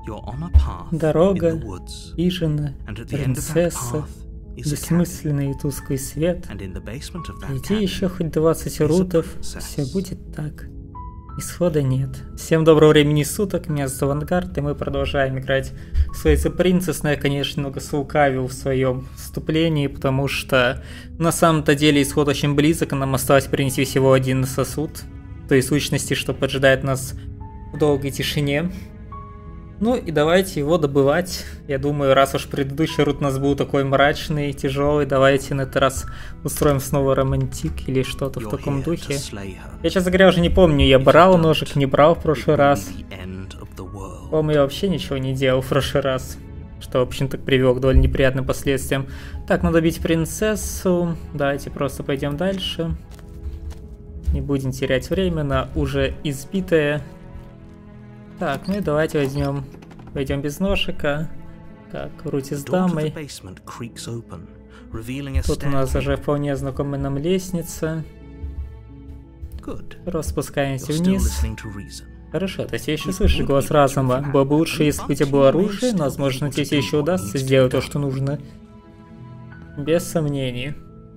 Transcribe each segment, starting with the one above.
Дорога, хижина, принцесса, бессмысленный и тусклый свет. Иди еще хоть 20 рутов, все будет так. Исхода нет. Всем доброго времени суток, меня зовут Авангард, и мы продолжаем играть в Sway the Princess, но я, конечно, немного слукавил в своем вступлении, потому что на самом-то деле исход очень близок, и нам осталось принести всего один сосуд той сущности, что поджидает нас в долгой тишине. Ну и давайте его добывать. Я думаю, раз уж предыдущий рут у нас был такой мрачный, тяжелый, давайте на этот раз устроим снова романтик или что-то в таком духе. Я, честно говоря, уже не помню, я брал ножик, не брал в прошлый раз. По-моему, я вообще ничего не делал в прошлый раз, что, в общем-то, привело к довольно неприятным последствиям. Так, надо бить принцессу. Давайте просто пойдем дальше. Не будем терять время на уже избитое. Так, ну и давайте пойдем без ножика, как Рути с дамой. Тут у нас уже вполне знакомая нам лестница. Спускаемся вниз. Хорошо, то есть я еще слышу голос разума. Было бы лучше, если бы у тебя было оружие, но, возможно, тебе все еще удастся сделать то, что нужно. Без сомнений.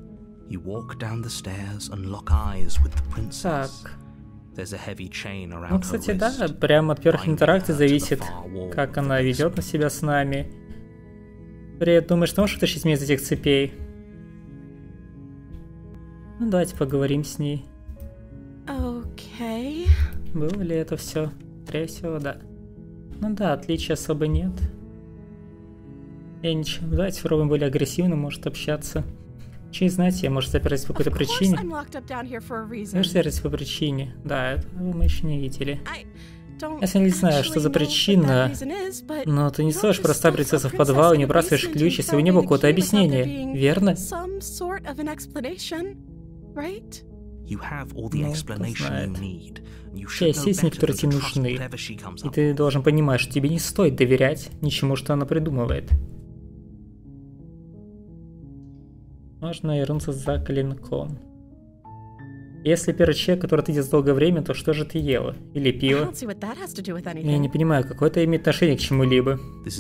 Так. Ну, кстати, да, прямо от первых интеракций зависит, как она ведет на себя с нами. Привет, думаешь, ты можешь вытащить меня из этих цепей? Ну, давайте поговорим с ней. Окей. Было ли это все? Скорее всего, да. Ну да, отличий особо нет. Ничего, давайте попробуем более агрессивно, может, общаться. Че, знаете, я, может, заперлась по какой-то причине. Знаешь, заперлась по причине. Да, это мы еще не видели. Я не знаю, что за причина, но ты не сможешь просто принцессу в подвал и не бросаешь ключ, если у него какое-то объяснение, верно? Ну, есть сведения, которые тебе нужны, и ты должен понимать, что тебе не стоит доверять ничему, что она придумывает. Можно вернуться за клинком. Если первый человек, который ты едешь долгое время, то что же ты ела? Или пиво? Я не понимаю, какое это имеет отношение к чему-либо.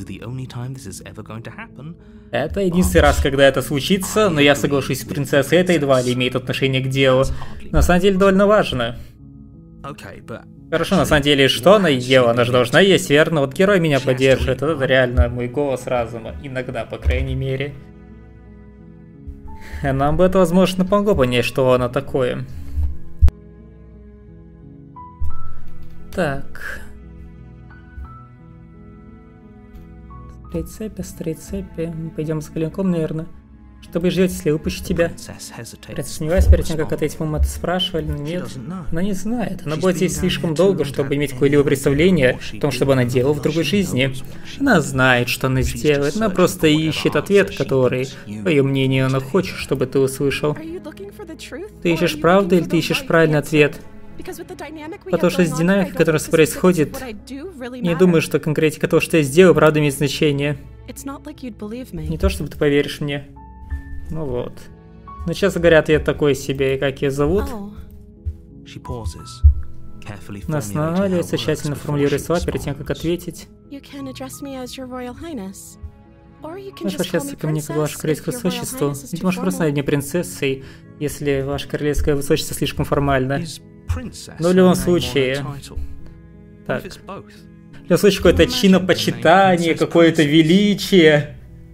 Это единственный раз, когда это случится, но я соглашусь с принцессой, это едва ли имеет отношение к делу. На самом деле довольно важно. Хорошо, на самом деле, что она ела? Она же должна есть, верно? Вот герой меня поддерживает, это реально мой голос разума. Иногда, по крайней мере. Нам бы это, возможно, помогло понять, что она такое. Так. Стрейт-цепи. Мы пойдем с клинком, наверное. Что вы ждете, если я выпущу тебя? Принцесса сомневаюсь перед тем, как ответить, по-моему, это спрашивали, но нет. Она не знает. Она будет здесь слишком долго, чтобы иметь какое-либо представление о том, что бы она делала в другой жизни. Она знает, что она сделает. Она просто ищет ответ, который, по ее мнению, она хочет, чтобы ты услышал. Ты ищешь правду или ты ищешь правильный ответ? Потому что с динамикой, которая происходит, не думаю, что конкретика того, что я сделаю, правда имеет значение. Не то, чтобы ты поверишь мне. Ну вот. Но, честно говоря, ответ такой себе, и как ее зовут. Она останавливается, тщательно формулируя слова перед тем, как ответить. Можешь обращаться ко мне как ваше королевское высочество. Ты можешь просто назвать меня принцессой, если ваше королевское высочество слишком формально. Но в любом случае... Так. В любом случае, какое-то чинопочитание, какое-то величие.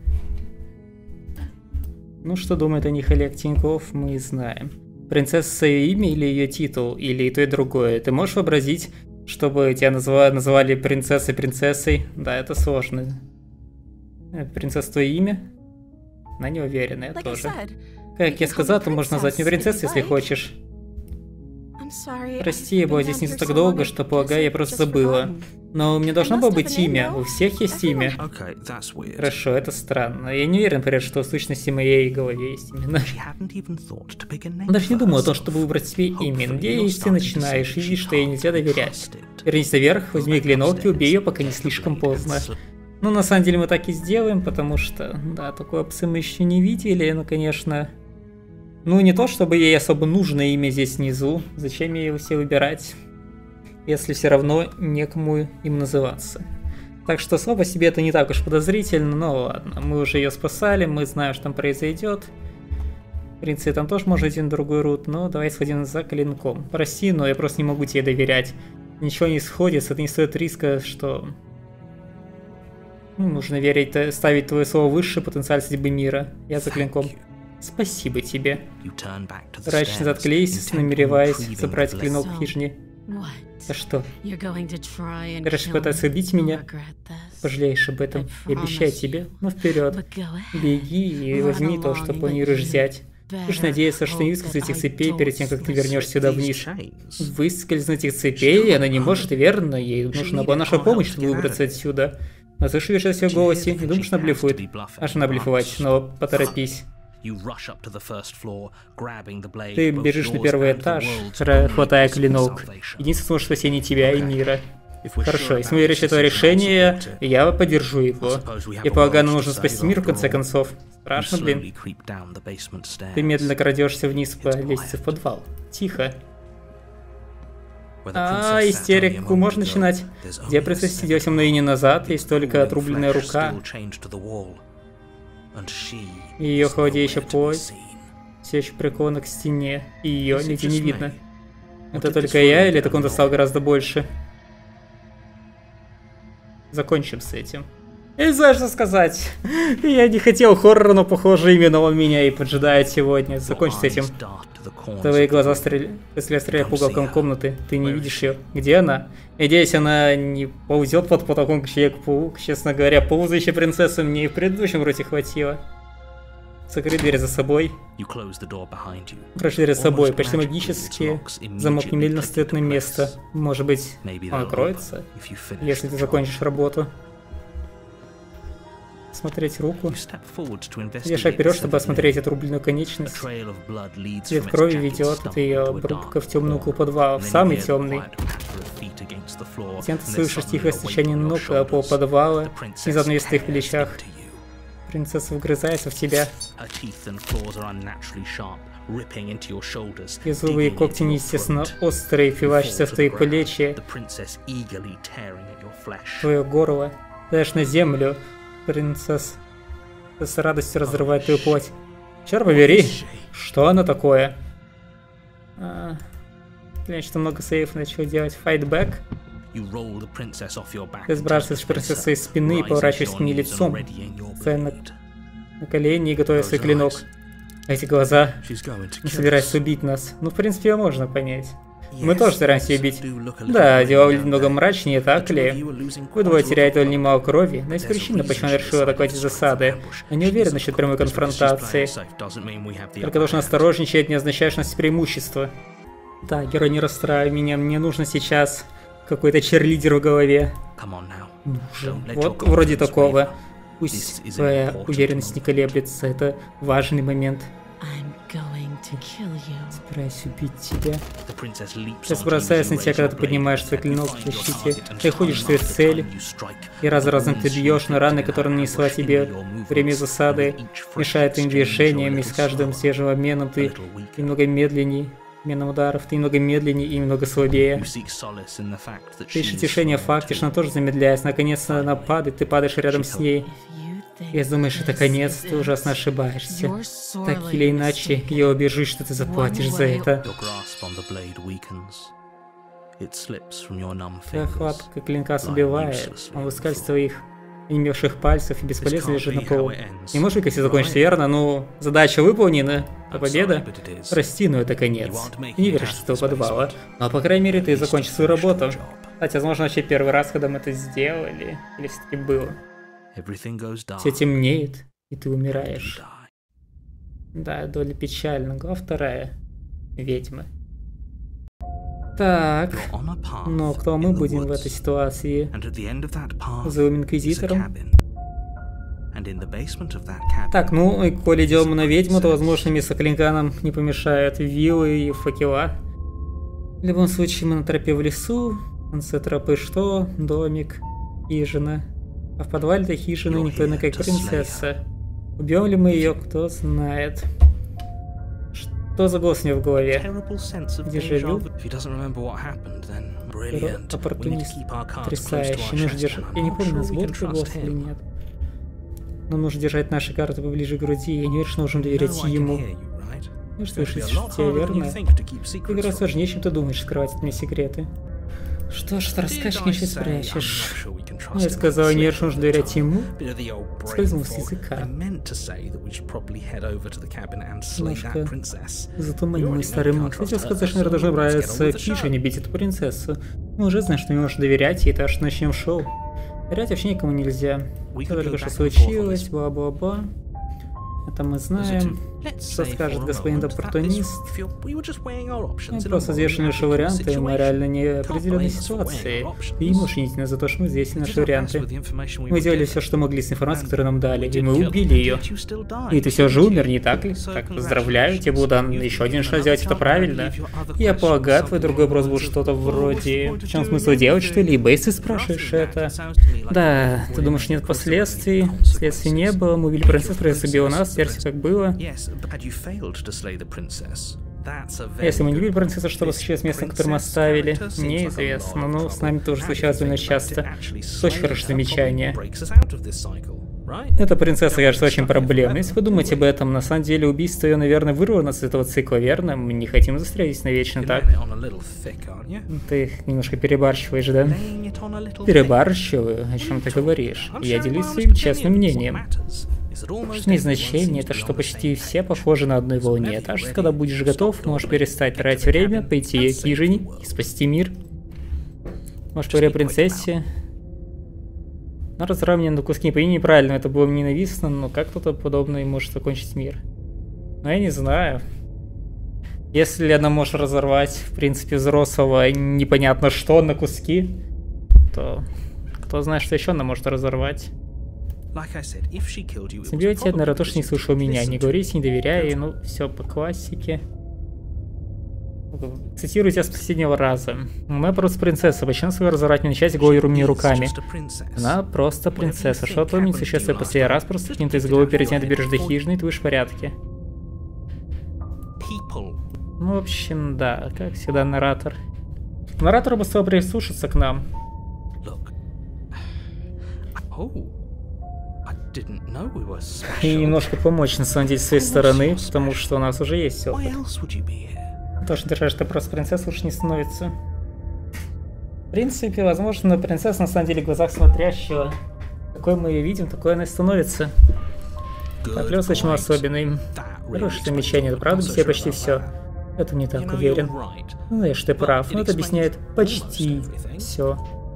Ну, что думает о них Олег Тиньков, мы знаем. Принцесса ее имя или ее титул, или и то, и другое. Ты можешь вообразить, чтобы тебя называли принцессой? Да, это сложно. Принцесса твое имя? Она не уверена, я тоже. Как я сказал, ты можешь назвать меня принцессой, если хочешь. Прости, я была здесь не так долго, что, полагаю, я просто забыла. Но у меня должно было быть имя. У всех есть имя. Хорошо, это странно. Я не уверен, например, что в сущности в моей голове есть именно. Я даже не думал о том, чтобы выбрать себе имя. Надеюсь, ты начинаешь видеть, что ей нельзя доверять. Вернись наверх, возьми клинок и убей ее, пока не слишком поздно. Ну, на самом деле мы так и сделаем, потому что, да, такой опции мы еще не видели, но, конечно... Ну, не то, чтобы ей особо нужно имя здесь внизу. Зачем ей его все выбирать, если все равно некому им называться? Так что особо себе это не так уж подозрительно, но ладно. Мы уже ее спасали, мы знаем, что там произойдет. В принципе, там тоже может идти на другой рут, но давай сходим за клинком. Прости, но я просто не могу тебе доверять. Ничего не сходится, это не стоит риска, что... нужно верить, ставить твое слово выше потенциаль судьбы мира. Я за клинком. Спасибо тебе. Врач назад к лестнице, намереваясь забрать клинок в хижине. А что? Ты решишь пытаться убить меня? Пожалеешь об этом. Я обещаю тебе. Но вперед. Беги и возьми то, что планируешь взять. Лишь надеяться, что не выскользнуть этих цепей перед тем, как ты вернешься сюда вниз. Выскользнуть этих цепей? Она не может, верно? Ей нужна была наша помощь, чтобы выбраться отсюда. Но слышишь в ее голосе? Не думаешь, она блефует? Аж она блефовать, но поторопись. Ты бежишь на первый этаж, хватая клинок. Единственное, сможет спасение тебя и мира. Хорошо, если мы веришь в это решение, я поддержу его. Я полагаю, нам нужно спасти мир в конце концов. Страшно, блин. Ты медленно крадешься вниз по лестнице в подвал. Тихо. Истерику можно начинать. Где принцесса сидела 7 мгновений назад, есть только отрубленная рука. Ее холодеющая плоть все еще прикована к стене, и ее нигде не видно. Это только я, или так он достал гораздо больше? Закончим с этим. Я не знаю, что сказать. Я не хотел хоррора, но похоже, именно он меня и поджидает сегодня. Закончим с этим. Твои глаза стреляют пугалком комнаты. Ты не видишь ее. Где она? Надеюсь, она не ползет под потолком, как Человек-паук. Честно говоря, ползающая принцесса мне и в предыдущем роте хватило. Закрой дверь за собой. Прочь дверь за собой. Почти магически. Замок немедленно стоит на место. Может быть, он откроется, если ты закончишь работу. Смотреть руку. Я шаг вперед, чтобы осмотреть отрубленную конечность. Цвет крови ведет от ее обрубка в темный угол подвала, в самый темный. Затем ты слышишь тихое стучание ног по полу подвала, внезапно вес в твоих плечах. Принцесса вгрызается в тебя. Ее зубы и когти неестественно острые, впивающиеся в твои плечи. Твое горло. Даешь на землю. Принцесса с радостью разрывает твою плоть. Черт побери, что оно такое? Блин, что много сейфов начал делать. Файтбэк. Ты сбрасываешь принцессу с своей спины и поворачиваешься к ней лицом. Стоя на колени и готовя свой клинок. Эти глаза не собираются убить нас. Ну, в принципе, ее можно понять. Мы тоже стараемся ее бить. Да, дела выглядят немного мрачнее, так ли? Вы двое теряете довольно немало крови, но есть причина, почему она решила атаковать из засады. Я не уверен насчет прямой конфронтации. Только должен осторожничать, не означает, что у нас есть преимущество. Да, герой, не расстраивай меня, мне нужно сейчас какой-то черлидер в голове. Вот вроде такого. Пусть твоя уверенность не колеблется, это важный момент. Собираюсь убить тебя. Сейчас бросается на тебя, когда ты поднимаешь свой клинок в защите. Ты ходишь в свою цель, и раз за разом ты бьешь, но раны, которые нанесла тебе во время засады, мешают твоим движениям, и с каждым свежим обменом ты немного медленнее. Обменом ударов ты немного медленнее и немного слабее. Ты ищешь утешение в факте, что она тоже замедляется. Наконец-то она падает, ты падаешь рядом с ней. Если думаешь, это конец, ты ужасно ошибаешься. Так или иначе, я убежусь, что ты заплатишь за это. Твоя хватка клинка сбивает, он выскальзывает из твоих онемевших пальцев и бесполезно лежит на полу. Не может быть, если закончится верно, ну, задача выполнена, а победа? Прости, но это конец. Не веришь из этого подвала. Но, по крайней мере, ты закончил свою работу. Кстати, возможно, вообще первый раз, когда мы это сделали, или все-таки было. Все темнеет, и ты умираешь. Да, доля печальна. Глава 2. Ведьмы. Так, но кто мы будем в этой ситуации? Зовем инквизитором? Так, ну, и коли идем на ведьму, то, возможно, вместо клинка нам не помешают вилы и факела. В любом случае, мы на тропе в лесу. В конце тропы что? Домик, хижина. А в подвале этой хижины никто иной, как принцесса. Убьем ли мы ее, кто знает. Что за голос у меня в голове? Дежавю? Оппортунист потрясающий. Нужно держать... Я не помню, нас был такой голос или нет. Но нужно держать наши карты поближе к груди. Я не верю, что нужно доверять ему. Ну что ж, тебя верно? Игра сложнее, чем ты думаешь, скрывать от меня секреты. Что ж, рассказчик ничего спрячешь. Я сказал, не верю, что нужно доверять ему. Скользнул с языка. Немножко затуманил мой старый мозг. Хотел сказать, что, наверное, должен нравиться Фиш, а не бить эту принцессу. Мы уже знаем, что не можешь доверять ей, так что начнем шоу. Доверять вообще никому нельзя. Что только что случилось, бла-бла-бла. Это мы знаем. Что скажет господин оппортунист? Мы просто взвешиваем наши варианты, мы реально не определенной ситуации. И не можешь винить нас за то, что мы взвесили наши варианты. Мы делали все, что могли с информацией, которую нам дали, и мы убили ее. И ты все же умер, не так ли? Так, поздравляю, тебе был дан еще один шанс сделать это правильно. Я полагаю, твой другой вопрос был что-то вроде... В чем смысл делать что-либо, если спрашиваешь это? Да, ты думаешь, нет последствий? Следствий не было, мы убили принцессу, принцесса убила нас, теперь все как было. Если мы не убили принцессу, что случилось с местом, которое мы оставили, неизвестно, но с нами тоже случалось довольно часто. Очень хорошее замечание. Эта принцесса, кажется, очень проблемной. Если вы думаете об этом, на самом деле убийство ее, наверное, вырвало нас из этого цикла, верно? Мы не хотим застрять здесь навечно, так? Ты немножко перебарщиваешь, да? Перебарщиваю? О чем ты говоришь? Я делюсь своим честным мнением. Что имеет значение, это что почти все похожи на одной волне. Так что, когда будешь готов, можешь перестать тратить время, пойти к хижине и спасти мир. Может, говоря о принцессе? Но разравнение на куски по неправильно, это было ненавистно, но как кто-то подобное может закончить мир? Но я не знаю. Если она может разорвать, в принципе, взрослого непонятно что на куски, то кто знает, что еще она может разорвать. Симбиотик, наверное, тоже не слушал меня. Не говорите, не доверяй, ну, все по классике. Цитирую тебя с последнего раза. Моя просто принцесса. Почему свою разорвать не начать голыми руками? Она просто принцесса. Что помнится, сейчас я последний раз просто кинь ты из головы перед тем, ты берешь до хижины, и ты будешь в порядке. Ну, в общем, да, как всегда, наратор. Наратор бы стал прислушаться к нам. И немножко помочь, на самом деле, с своей стороны, потому что у нас уже есть опыт. То, что держать, что просто принцесса лучше не становится. В принципе, возможно, принцесса на самом деле в глазах смотрящего. Какой мы ее видим, такой она и становится. Так, Лёс очень особенный. Хорошее замечание, это правда, все почти все. Это не так уверен. Ну, знаешь, ты прав, но это объясняет почти все.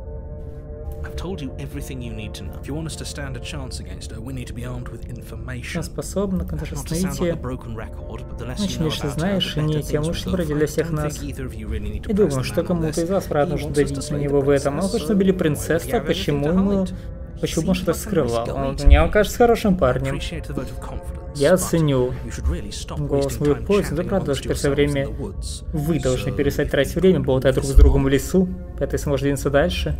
Она способна, когда же остановить ее. Начнешь, ты знаешь, и не тем лучше вроде для всех нас. И думаю, что кому-то из вас, правда, нужно давить на него в этом. Но хоть убили принцессу, а почему ему... Почему он что-то скрывал? Мне он кажется хорошим парнем. Я ценю голос мою пользу, да правда, что все время вы должны перестать тратить время, болтая друг с другом в лесу, это сможет двинуться дальше.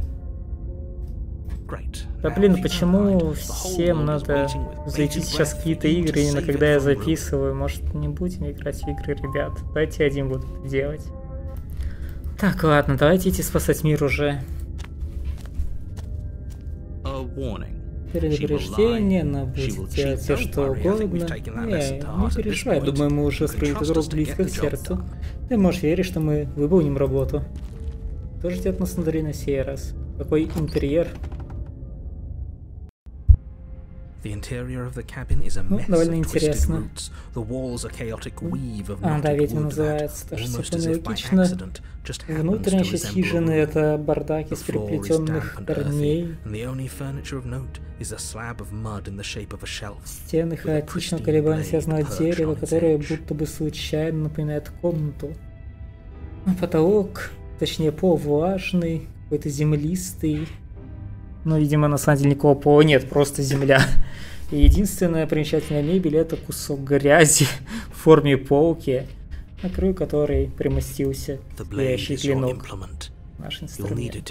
Да блин, почему всем надо зайти сейчас в какие-то игры, именно когда я записываю? Может, не будем играть в игры, ребят? Давайте один буду делать. Так, ладно, давайте идти спасать мир уже. Предупреждение, она будет делать все, что угодно. Не переживай, думаю, мы уже восприняли эту игру близко к сердцу. Ты можешь верить, что мы выполним работу. Что ждет нас внутри на сей раз? Какой интерьер? Ну, довольно интересно. Да, ведьма называется. Даже все логично. Внутренняя часть хижины — это бардак из переплетенных корней. Стены хаотичного колебания связанного дерева, которое будто бы случайно напоминает комнату. Потолок, точнее пол влажный, какой-то землистый. Но, видимо, на самом деле никакого пола нет, просто земля. И единственная примечательная мебель — это кусок грязи в форме полки, на краю которой примостился стоящий клинок. Наш инструмент.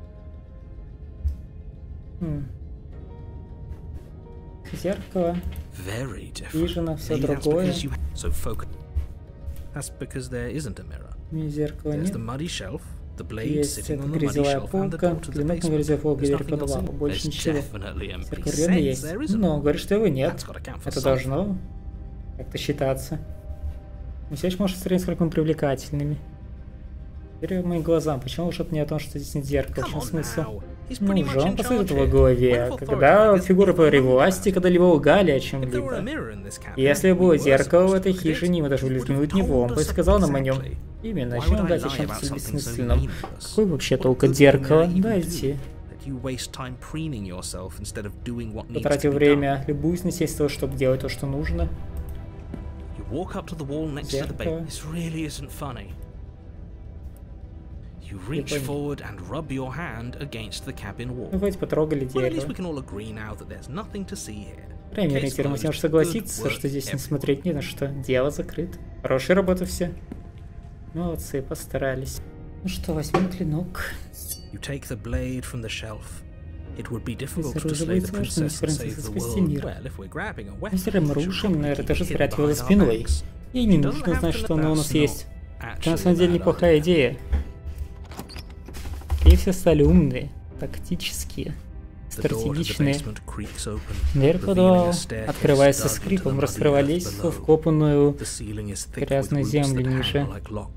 Зеркало. Хижина, все другое. Зеркала нет. Есть эта грязевая полка, клинок на грязевой полке, дверь подвала, больше ничего. Зеркало есть, но говорит, что его нет. Это должно как-то считаться. Мы все еще можем смотреть, сколько мы привлекательными. Теперь моим глазам, почему уже не о том, что здесь нет зеркала, в чем смысл? Ну уже он посмотрит в его голове, когда фигуры при власти когда-либо лгали о чем-либо. Если было зеркало в этой хижине, мы даже влезнули в него, он бы сказал нам о нем. Именно, чем дать о чем-то бессмысленном? Какой вообще толк от зеркала? Дайте. Потратил время, любуюсь на сесть того, чтобы делать то, что нужно. Зеркало. Ну, хоть потрогали дерево. Примерно, теперь мы сможем согласиться, что здесь не смотреть ни на что. Дело закрыто. Хорошая работа все. Молодцы, постарались. Ну что, возьмем клинок. Если будет сложно принцессу спасти мир. Если мы рушим, наверное, даже спрятать его за спиной. Ей не нужно знать, что оно у нас есть. Это на самом деле неплохая идея. И все стали умные, тактические, стратегичные. Дверь подвала открывается скрипом, раскрывались в вкопанную грязную землю ниже.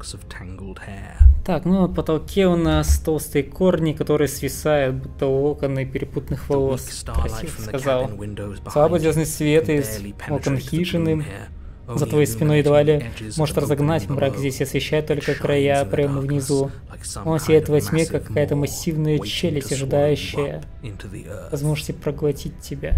Так, ну на потолке у нас толстые корни, которые свисают, будто локоны перепутанных волос. Красиво сказал. Слабый звездный свет из окон хижины за твоей спиной едва ли может разогнать мрак, здесь освещает только края прямо внизу. Он сияет во тьме, как какая-то массивная челюсть, ожидающая возможности проглотить тебя.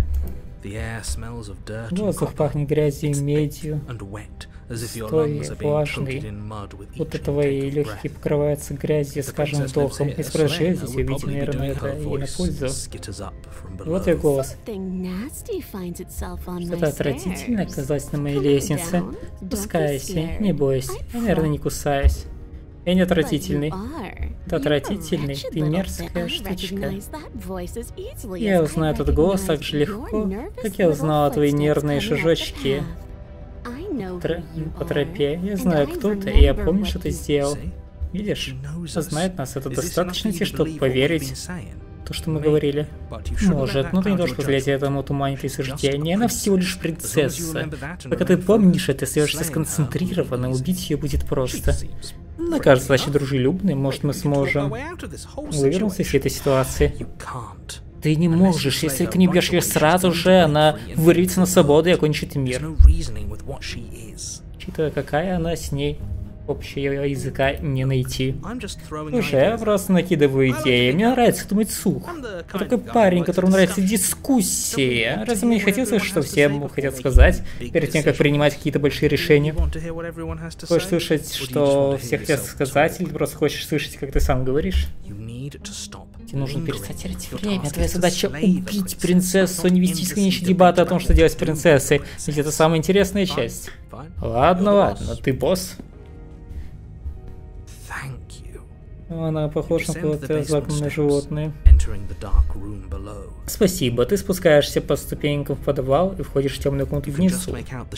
Воздух пахнет грязью и медью, стой влажный. Вот это твои легкие покрываются грязью с каждым вдохом. Из продолжения здесь увидите, наверное, это ей на пользу. Вот ее голос. Что-то отвратительное оказалось на моей лестнице. Спускайся, не бойся. Я, наверное, не кусаюсь. Я не отвратительный. Ты отвратительный, ты мерзкая штучка. Я узнаю этот голос так же легко, как я узнала твои нервные шажочки по тропе. Я знаю, кто ты, и я помню, что ты сделал. Видишь, знает нас, это достаточно, чтобы поверить в то, что мы говорили. Может, но ты не должен позволять этому туманить твои суждения. Она всего лишь принцесса. Пока ты помнишь это, остаешься сконцентрированно, убить ее будет просто. Она кажется достаточно дружелюбной, может мы сможем вывернуться из этой ситуации. Ты не можешь, если ты не бьешь ее сразу же, она вырвется на свободу и окончит мир. Учитывая, какая она, с ней общего языка не найти. Слушай, я просто накидываю идеи. Мне нравится думать вслух. Я такой парень, которому нравится дискуссия. Разве мне не хотелось, что все хотят сказать, перед тем, как принимать какие-то большие решения? Хочешь слышать, что все хотят сказать, или ты просто хочешь слышать, как ты сам говоришь? Тебе нужно перестать терять время. Твоя задача убить принцессу, не вести бесконечные дебаты о том, что делать с принцессой. Ведь это самая интересная часть. Ладно, ладно, ты босс. Она похожа на какое-то загнанное животное. Спасибо, ты спускаешься по ступенькам в подвал и входишь в темную комнату внизу.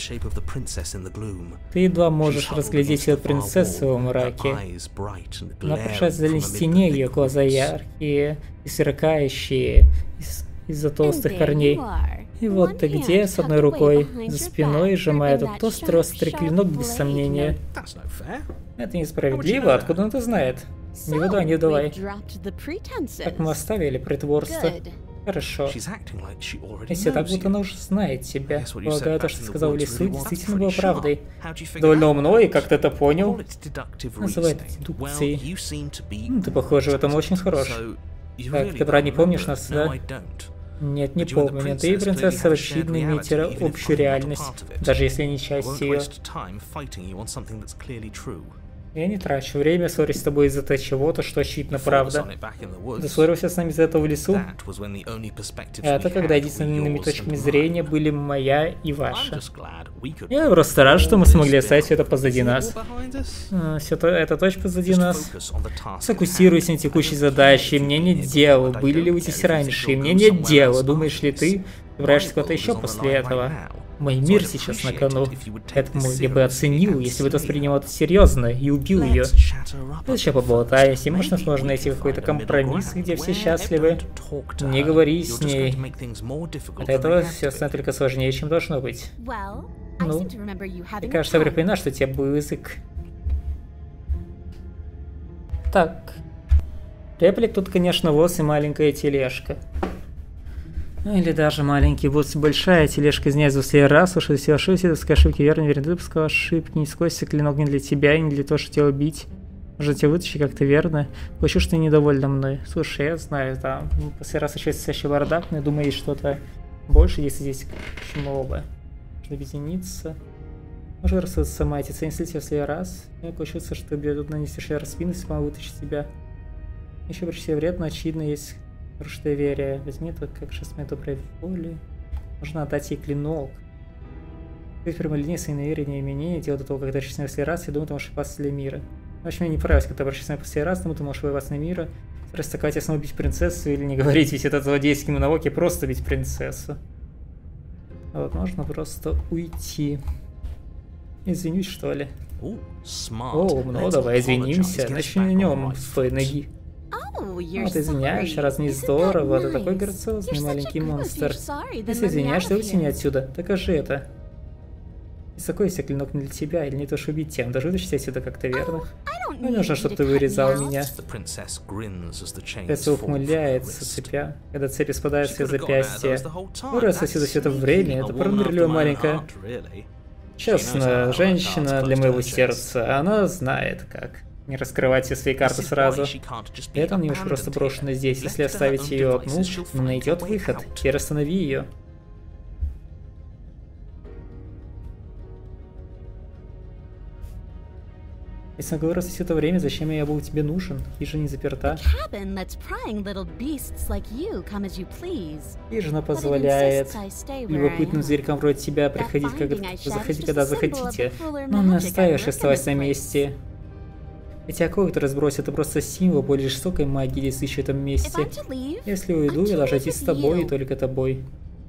Ты едва можешь разглядеть ее принцессу во мраке. Она прошла за стене, ее глаза яркие и сверкающие из-за толстых корней. И вот ты где, с одной рукой за спиной, сжимая этот острый клинок без сомнения. Это несправедливо, откуда он это знает? Не выдавай, не выдавай. Так мы оставили притворство. Хорошо. Если так, будто она уже знает тебя. Полагаю, то, что ты сказал в лесу, действительно было правдой. Довольно умно, и как ты это понял? Называй это дедукцией. Ты, похоже, в этом очень хорош. Так, ты правда не помнишь нас, да? Нет, не помню. Ты и принцесса очевидно имеете общую реальность, даже если не часть ее. Я не трачу время, ссорюсь с тобой из-за чего-то, что очевидно правда. Ты ссорился с нами из-за этого в лесу? Это когда единственными точками зрения были моя и ваша. Я просто рад, что мы смогли оставить все это позади нас. Все это точка позади нас. Сфокусируйся на текущей задаче. Мне нет дела, были ли вы здесь раньше. Мне нет дела. Думаешь ли ты собираешься куда-то еще после этого? Мой мир сейчас на кону. Поэтому я бы оценил, если бы ты воспринимал это серьезно и убил ее. Сейчас поболтаемся, и можно сложно найти какой-то компромисс, где все счастливы. Не говори с ней. От этого все становится только сложнее, чем должно быть. Ну, мне кажется, я припоминаю, что у тебя был язык. Так. Реплик тут, конечно, воз и маленькая тележка. Или даже маленький босс и большая тележка из нескольких раз, уж если ошибся, то скажи ошибки верно, верно, ты допускал ошибки, не сквозь клинок не для тебя, и не для того, чтобы тебя убить. Может тебя вытащить как-то верно. Хочу, что ты недовольна мной. Слушай, я знаю, там, после раз еще настоящий бардак, но я думаю, есть что-то больше, если здесь почему бы. Можно объединиться. Может рассудиться сама, эти цены слить в следующий раз. Я хочется, что ты тут нанесешь я распину, если могу вытащить тебя. Еще почти вред, но очевидно есть хорошее доверие. Возьми это как жест моей доброй воли. Можно отдать ей клинок. Ты прямолинейно свои намерения и мнения делать до того, когда решишься на последний раз, я думаю, ты можешь ошибаться для мира. В общем, мне не понравилось, когда ты обращаешься на последний раз, думаю, ты можешь воевать на мира. Растакать снова убить принцессу или не говорить весь этот злодейский монолог и просто убить принцессу. А вот можно просто уйти. Извинюсь, что ли? О, ну давай извинимся. Начнем с твоей ноги. Вот извиняешься, раз не здорово, ты такой грациозный маленький монстр. Если извиняешься, вытяни отсюда, докажи это. Если такой если клинок не для тебя, или не то, что убить тем, даже вытащить отсюда как-то верно. Не нужно, чтобы ты вырезал меня. Принцесса ухмыляется, цепя. Когда цепи спадают с ее запястья. Вырос отсюда все это время, это пронырливая маленькая. Честно, женщина для моего сердца, она знает как. Не раскрывать все свои карты сразу. Это не уж просто брошена здесь. Если оставить ее одну, она найдет выход. Теперь останови ее. Если говорю раз все это время, зачем я был тебе нужен? Хижина не заперта. Хижина позволяет любопытным зверькам вроде тебя приходить, заходить, когда захотите. Но не оставишь оставаться на месте. Эти оковы, которые сбросят, это просто символ более жестокой магии, действующей в этом месте. Если уйду, я должен идти с тобой и только тобой.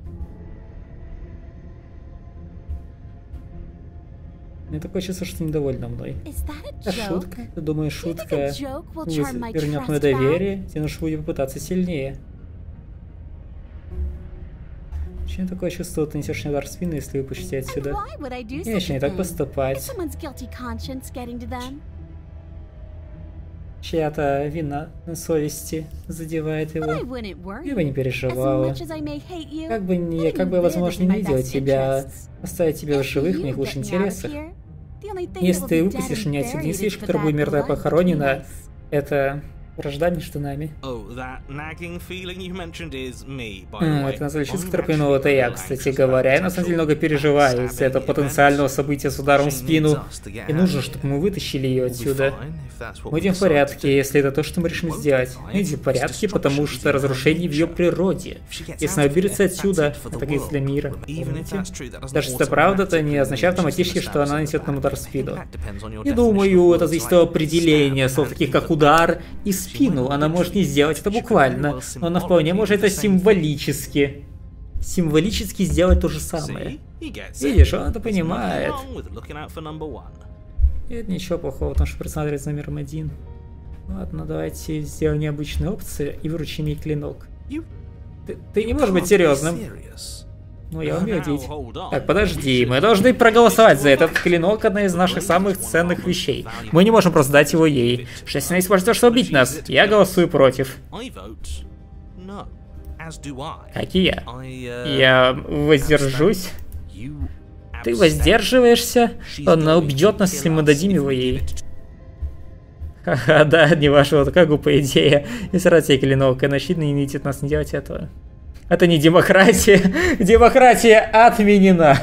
Мне такое чувство, что ты недовольна мной. Это шутка? Ты думаешь, шутка вернет мое доверие? Тебе нужно будет попытаться сильнее. Почему такое чувство, что ты несешь мне удар в спину, если выпустить отсюда? Я еще не так поступать. Чья-то вина на совести задевает его. Я бы не переживала. Как бы я, возможно, не видела тебя, оставить тебя в живых в моих лучших интересах. Если ты выпустишь меня отсюда, единственное, которая будет мертвая похоронена, это вражда между нами. Это назвали чувство, которое упомянул, это я, кстати говоря. Я на самом деле много переживаю из-за этого потенциального события с ударом в спину. И нужно, чтобы мы вытащили ее отсюда. Мы идем в порядке, если это то, что мы решим сделать. Мы идем в порядке, потому что разрушение в ее природе. Если она уберется отсюда, это грязь для мира. Помните? Даже если это правда, это не означает автоматически, что она несет нам удар в спину. Не думаю, это зависит от определения слов таких как удар и спину. Она может не сделать это буквально, но она вполне может это символически. Символически сделать то же самое. Видишь, он это понимает. Нет ничего плохого, потому что присматривать за номером 1. Ладно, давайте сделаем необычную опцию и выручим ей клинок. Ты не можешь быть серьезным. Ну, я умею делать. Так, подожди, мы должны проголосовать за этот клинок, одна из наших самых ценных вещей. Мы не можем просто дать его ей. Что если она использует, чтобы убить нас? Я голосую против. Как и я. Я воздержусь. Ты воздерживаешься? Она убьет нас, если мы дадим его ей. Ха-ха, да, не вашего, такая глупая идея. Если раз ей клинок, и начнет ненавидеть нас не делать этого. Это не демократия. Демократия отменена.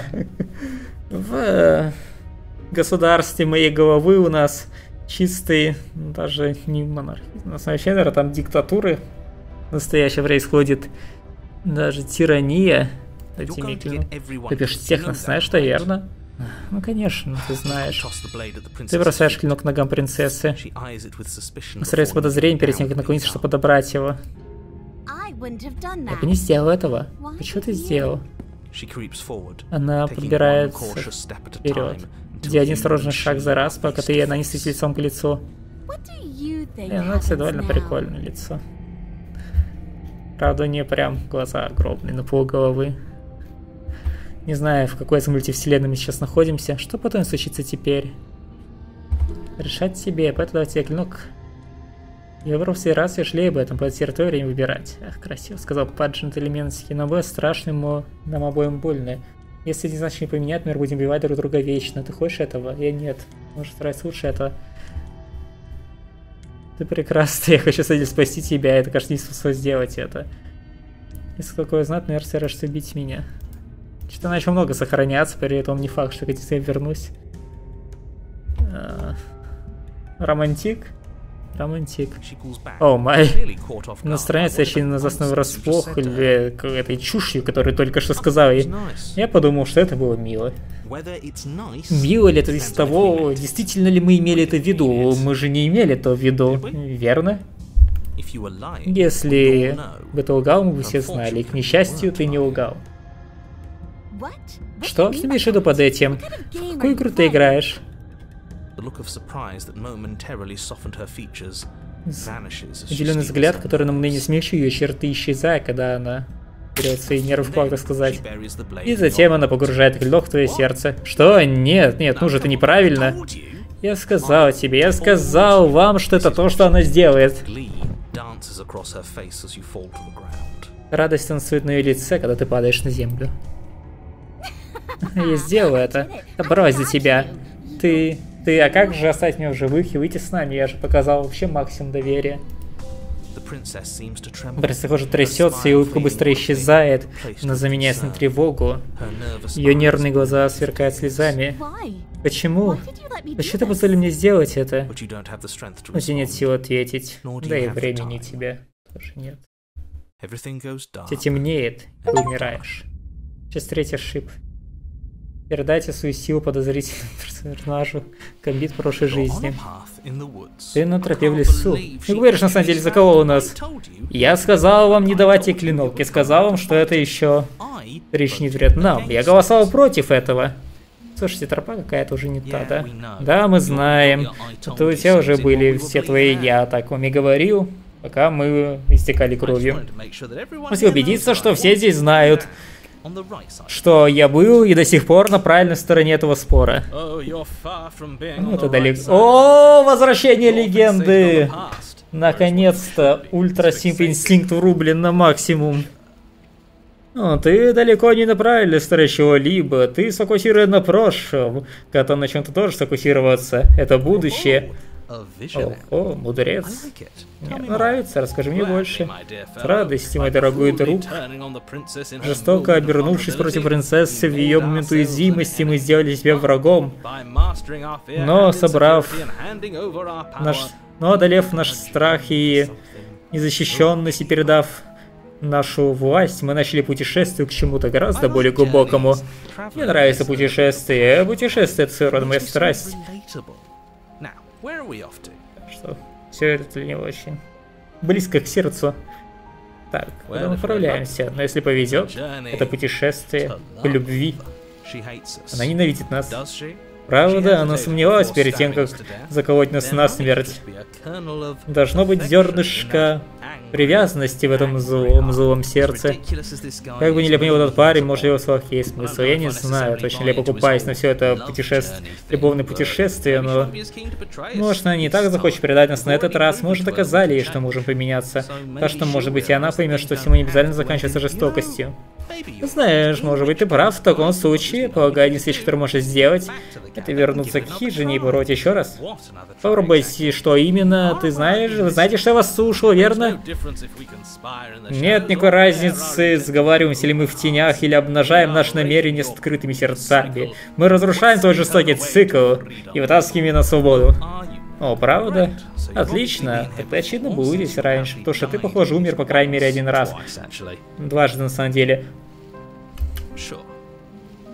В государстве моей головы у нас чистые, даже не монархия. На самом деле, там диктатуры настоящая происходит. Даже тирания. Ты пишешь всех нас, знаешь, что верно? Ну, конечно, ты знаешь. Ты бросаешь клинок к ногам принцессы. Настраивается подозрение перед тем, как наклониться, чтобы подобрать его. Я бы не сделал этого. Почему ты сделал? Она подбирается вперед, делая один осторожный шаг за раз, пока ты она не стоит лицом к лицу. И она, кстати, довольно прикольное лицо. Правда, у нее прям глаза огромные, на полголовы. Не знаю, в какой из мультивселенной мы сейчас находимся. Что потом случится теперь? Решать себе, поэтому давайте я клянук. Я выбрал в следующий раз, я жалею об этом, по территории выбирать. Ах, красиво, сказал по-джентльменски, но было страшно, нам обоим больно. Если не значит не поменять, мы будем убивать друг друга вечно. Ты хочешь этого? Я нет. Может, стараться лучше этого. Ты прекрасна, я хочу спасти тебя, это, кажется, не способно сделать это. Если такое знать, наверное, стараешься убить меня. Что-то начал много сохраняться, при этом не факт, что я вернусь. Романтик? Романтик. О май. Настроение совершенно на заснову врасплох или этой чушью, которую только что сказал ей. Я подумал, что это было мило. Мило ли это из того, действительно ли мы имели это в виду? Мы же не имели это в виду, верно? Если бы ты лгал, мы бы все знали, и к несчастью ты не лгал. Что? Что имеешь в виду под этим? В какую игру ты играешь? Удивленный взгляд, который на мгновение смягчил ее черты, исчезая, когда она берет свои нервы в кулак, так сказать. И затем она погружает клинок в твое сердце. Что? Нет, ну же, это неправильно. Я сказал тебе, я сказал вам, что это то, что она сделает. Радость танцует на ее лице, когда ты падаешь на землю. Я сделаю это. Брось за тебя. А как же оставить меня в живых и выйти с нами? Я же показал вообще максимум доверия. Принцесса, похоже, трясется, и улыбка быстро исчезает, но заменяясь на тревогу. Ее нервные глаза сверкают слезами. Почему? Почему ты позволил мне сделать это? У тебя нет сил ответить. Да и времени тебе тоже нет. Все темнеет, и ты умираешь. Сейчас третий ошиб. Передайте свою силу подозрительному персонажу Гамбит прошлой жизни. Ты на тропе в лесу. Не говоришь, на самом деле, за кого у нас? Я сказал вам не давать ей клинок. Я сказал вам, что это еще причинит вред нам. Я голосовал против этого. Слушайте, тропа какая-то уже не та, да? Да, мы знаем. Это у тебя уже были все твои «я», так вам и говорил, пока мы истекали кровью. Если убедиться, что все здесь знают, что я был и до сих пор на правильной стороне этого спора. Ну, это далеко. О, возвращение легенды! Наконец-то ультра-симп инстинкт врублен на максимум. Ну, ты далеко не на правильной стороне чего-либо. Ты сфокусируй на прошлом. Когда на чем-то тоже сфокусироваться. Это будущее. О, мудрец. Мне нравится, расскажи мне больше. С радостью, мой дорогой друг. Жестоко обернувшись против принцессы в ее момент уязвимости, мы сделали себя врагом. Но одолев наш страх и незащищенность и передав нашу власть, мы начали путешествие к чему-то гораздо более глубокому. Мне нравится путешествие. Путешествие — это своего рода моя страсть. Что? Все это не очень близко к сердцу. Так, куда мы направляемся? Но если повезет, это путешествие к любви. Она ненавидит нас. Правда, она сомневалась перед тем, как заколоть нас насмерть. Должно быть зернышко привязанности в этом злом сердце. Как бы нелепо этот парень, может, его словах есть смысл. Я не знаю, точно ли я покупаюсь на все это любовное путешествие, но... Может, она не так захочет предать нас на этот раз, может, доказали ей, что можем поменяться. Так что, может быть, и она поймет, что всему не обязательно заканчивается жестокостью. Знаешь, может быть, ты прав в таком случае. Полагаю, единственное, что ты можешь сделать, это вернуться к хижине и побороть еще раз. Попробуйте, что именно, ты знаешь? Вы знаете, что я вас слушал, верно? Нет никакой разницы, сговариваемся ли мы в тенях или обнажаем наши намерения с открытыми сердцами. Мы разрушаем твой жестокий цикл и вытаскиваем ее на свободу. О, правда? Отлично. Это очевидно было здесь раньше, потому что ты, похоже, умер по крайней мере один раз. Дважды, на самом деле.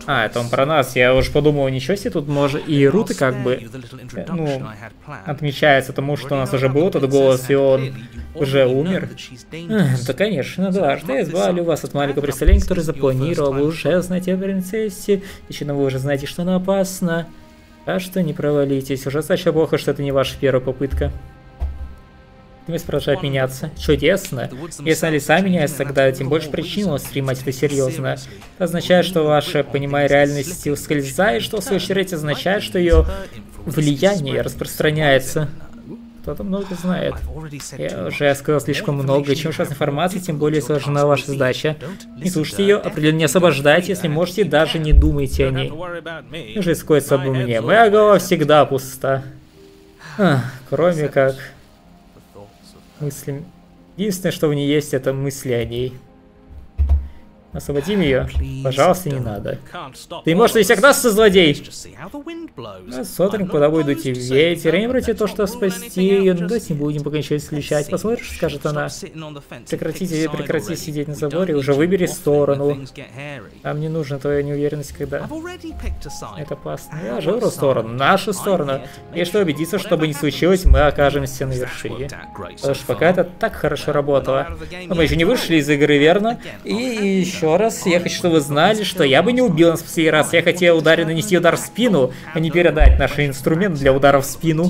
А, это он про нас. Я уж подумал, ничего себе, тут может и руты как бы, ну, отмечается тому, что у нас уже был тот голос, и он уже умер. Да, конечно, дважды я избавлю вас от маленького представления, которое запланировал. Вы уже знаете о принцессе, еще вы уже знаете, что она опасна. А что не провалитесь. Уже значит плохо, что это не ваша первая попытка. Весь продолжает меняться. Чудесно. Если лица меняются, тогда тем больше причин воспринимать это серьезно. Это означает, что ваше понимание реальности ускользает, что в свою очередь означает, что ее влияние распространяется. Кто-то много знает. Я уже сказал слишком много. Чем больше информации, тем более сложна ваша задача. Не слушайте ее, определенно не освобождайте, если можете, даже не думайте о ней. Уже искоится обо мне. Моя голова всегда пуста. Кроме как... мысли. Единственное, что в ней есть, это мысли о ней. Освободим ее? Пожалуйста, не надо. Ты можешь всегда злодей! Смотрим, куда будет идти ветер. Я не против того, что спасти ее, но давайте не будем пока ничего исключать. Посмотришь, скажет она. Прекрати сидеть на заборе, уже выбери сторону. А мне нужна твоя неуверенность, когда... Это опасно. Я же выбрал сторону. Нашу сторону. И чтобы убедиться, чтобы не случилось, мы окажемся на вершине. Потому что пока это так хорошо работало. Но мы еще не вышли из игры, верно? И еще раз, я хочу, чтобы вы знали, что я бы не убил нас в последний раз. Я хотел нанести удар в спину, а не передать наш инструмент для удара в спину.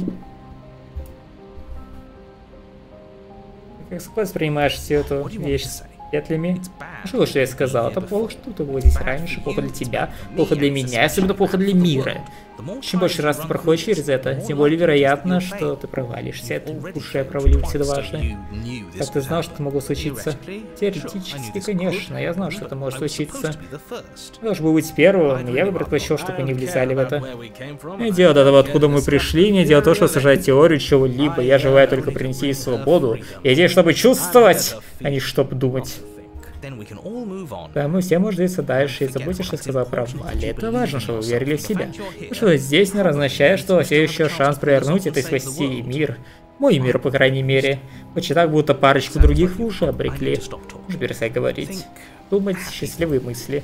Как воспринимаешь всю эту вещь с петлями? Что лучше я сказал? Это плохо, что ты было здесь раньше, плохо для тебя, плохо для меня, особенно плохо для мира. Чем больше раз ты проходишь через это, тем более вероятно, что ты провалишься. Это уже провалился дважды. Как ты знал, что это могло случиться? Теоретически, конечно, я знал, что это может случиться. Должен был быть первым, я бы предпочел, чтобы они влезали в это. Не дело до того, откуда мы пришли, не дело то, что сажать теорию чего-либо. Я желаю только принести свободу. Я здесь, чтобы чувствовать, а не чтобы думать. Да, мы все можем двигаться дальше, и забудьте, что я сказал про Вали. Это важно, чтобы вы верили в себя. Что здесь не означает, что у вас есть еще шанс провернуть это и спасти мир. Мой мир, по крайней мере. Почти так, будто парочку других вы уже обрекли. Уже перестать говорить. Думать счастливые мысли.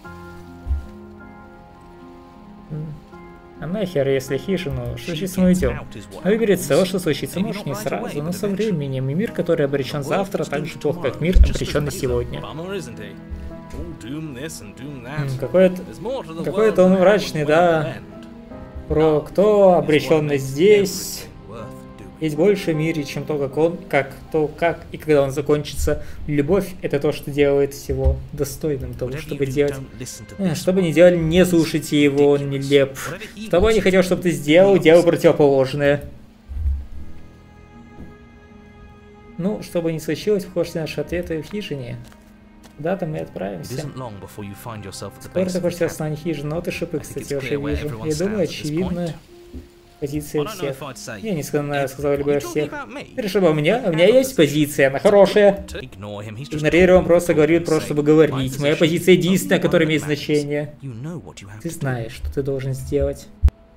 А нахер, если хижину, что если мы уйдем? Выбери целое, что случится, может не сразу, но со временем. И мир, который обречен завтра, так же плохо, как мир, обреченный сегодня. Какой-то он мрачный, да. Про кто обреченный здесь. Есть больше в мире, чем то, как и когда он закончится. Любовь — это то, что делает всего достойным того, чтобы делать. Что бы ни делали, не слушайте его, он нелеп. Что бы я не хотел, чтобы ты сделал, делай противоположное. Ну, что бы ни случилось, вхожие наши ответы в хижине. Куда-то мы отправимся. Скоро ты хочешь основание хижины, но ты шипы, кстати, уже вижу. Я думаю, очевидно... позиция всех. Я не сказал любой всех. Ты решил обо мне? У меня есть позиция, она хорошая. Игнорируй, он просто говорит, просто чтобы говорить. Моя позиция единственная, которая имеет значение. Ты знаешь, что ты должен сделать.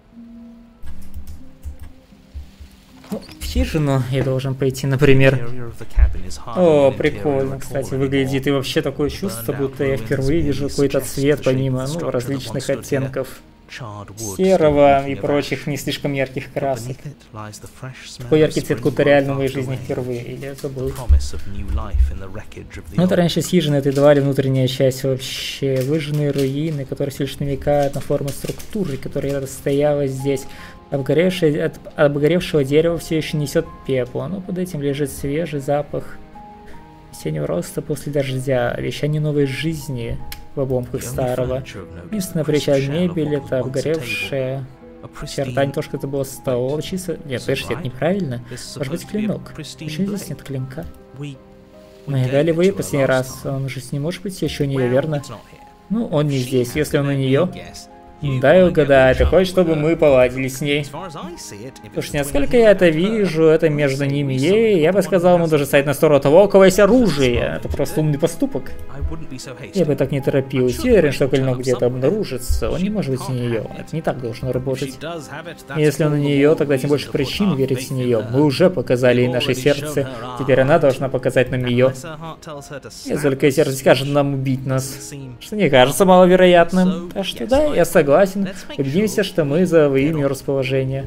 Ну, в хижину я должен пойти, например. О, прикольно, кстати, выглядит. И вообще такое чувство, будто я впервые вижу какой-то цвет помимо, ну, различных оттенков серого и прочих не слишком ярких красок. Такой яркий цвет, будто реально в моей жизни впервые, или я забыл. Ну, это раньше с хижины, это едва ли внутренняя часть вообще. Выжженные руины, которые все лишь намекают на форму структуры, которая стояла здесь. От обгоревшего дерева все еще несет пепла, но под этим лежит свежий запах весеннего роста после дождя, вещание новой жизни в обломках старого. Единственная причина мебель — это обгоревшая черта, не то, что это было стол, чисто... Нет, слышите, это неправильно. Может быть, клинок. Почему здесь нет клинка? Мы дали вы последний раз, он же не может быть еще у нее, верно? Ну, он не здесь, если он у нее... Дай угадай, ты хочешь, чтобы мы поладили с ней? Слушай, насколько я это вижу, это между ними ей. Я бы сказал, ему даже стоять на сторону того, у кого есть оружие. Это просто умный поступок. Я бы так не торопился. Уверен, что клинок где-то обнаружится. Он не может быть в нее. Это не так должно работать. Если он на нее, тогда тем больше причин верить в нее. Мы уже показали ей наше сердце. Теперь она должна показать нам ее. Если только сердце скажет нам убить нас. Что не кажется маловероятным. Так что да, я согласен. Убедимся, что мы завоюем ее расположение.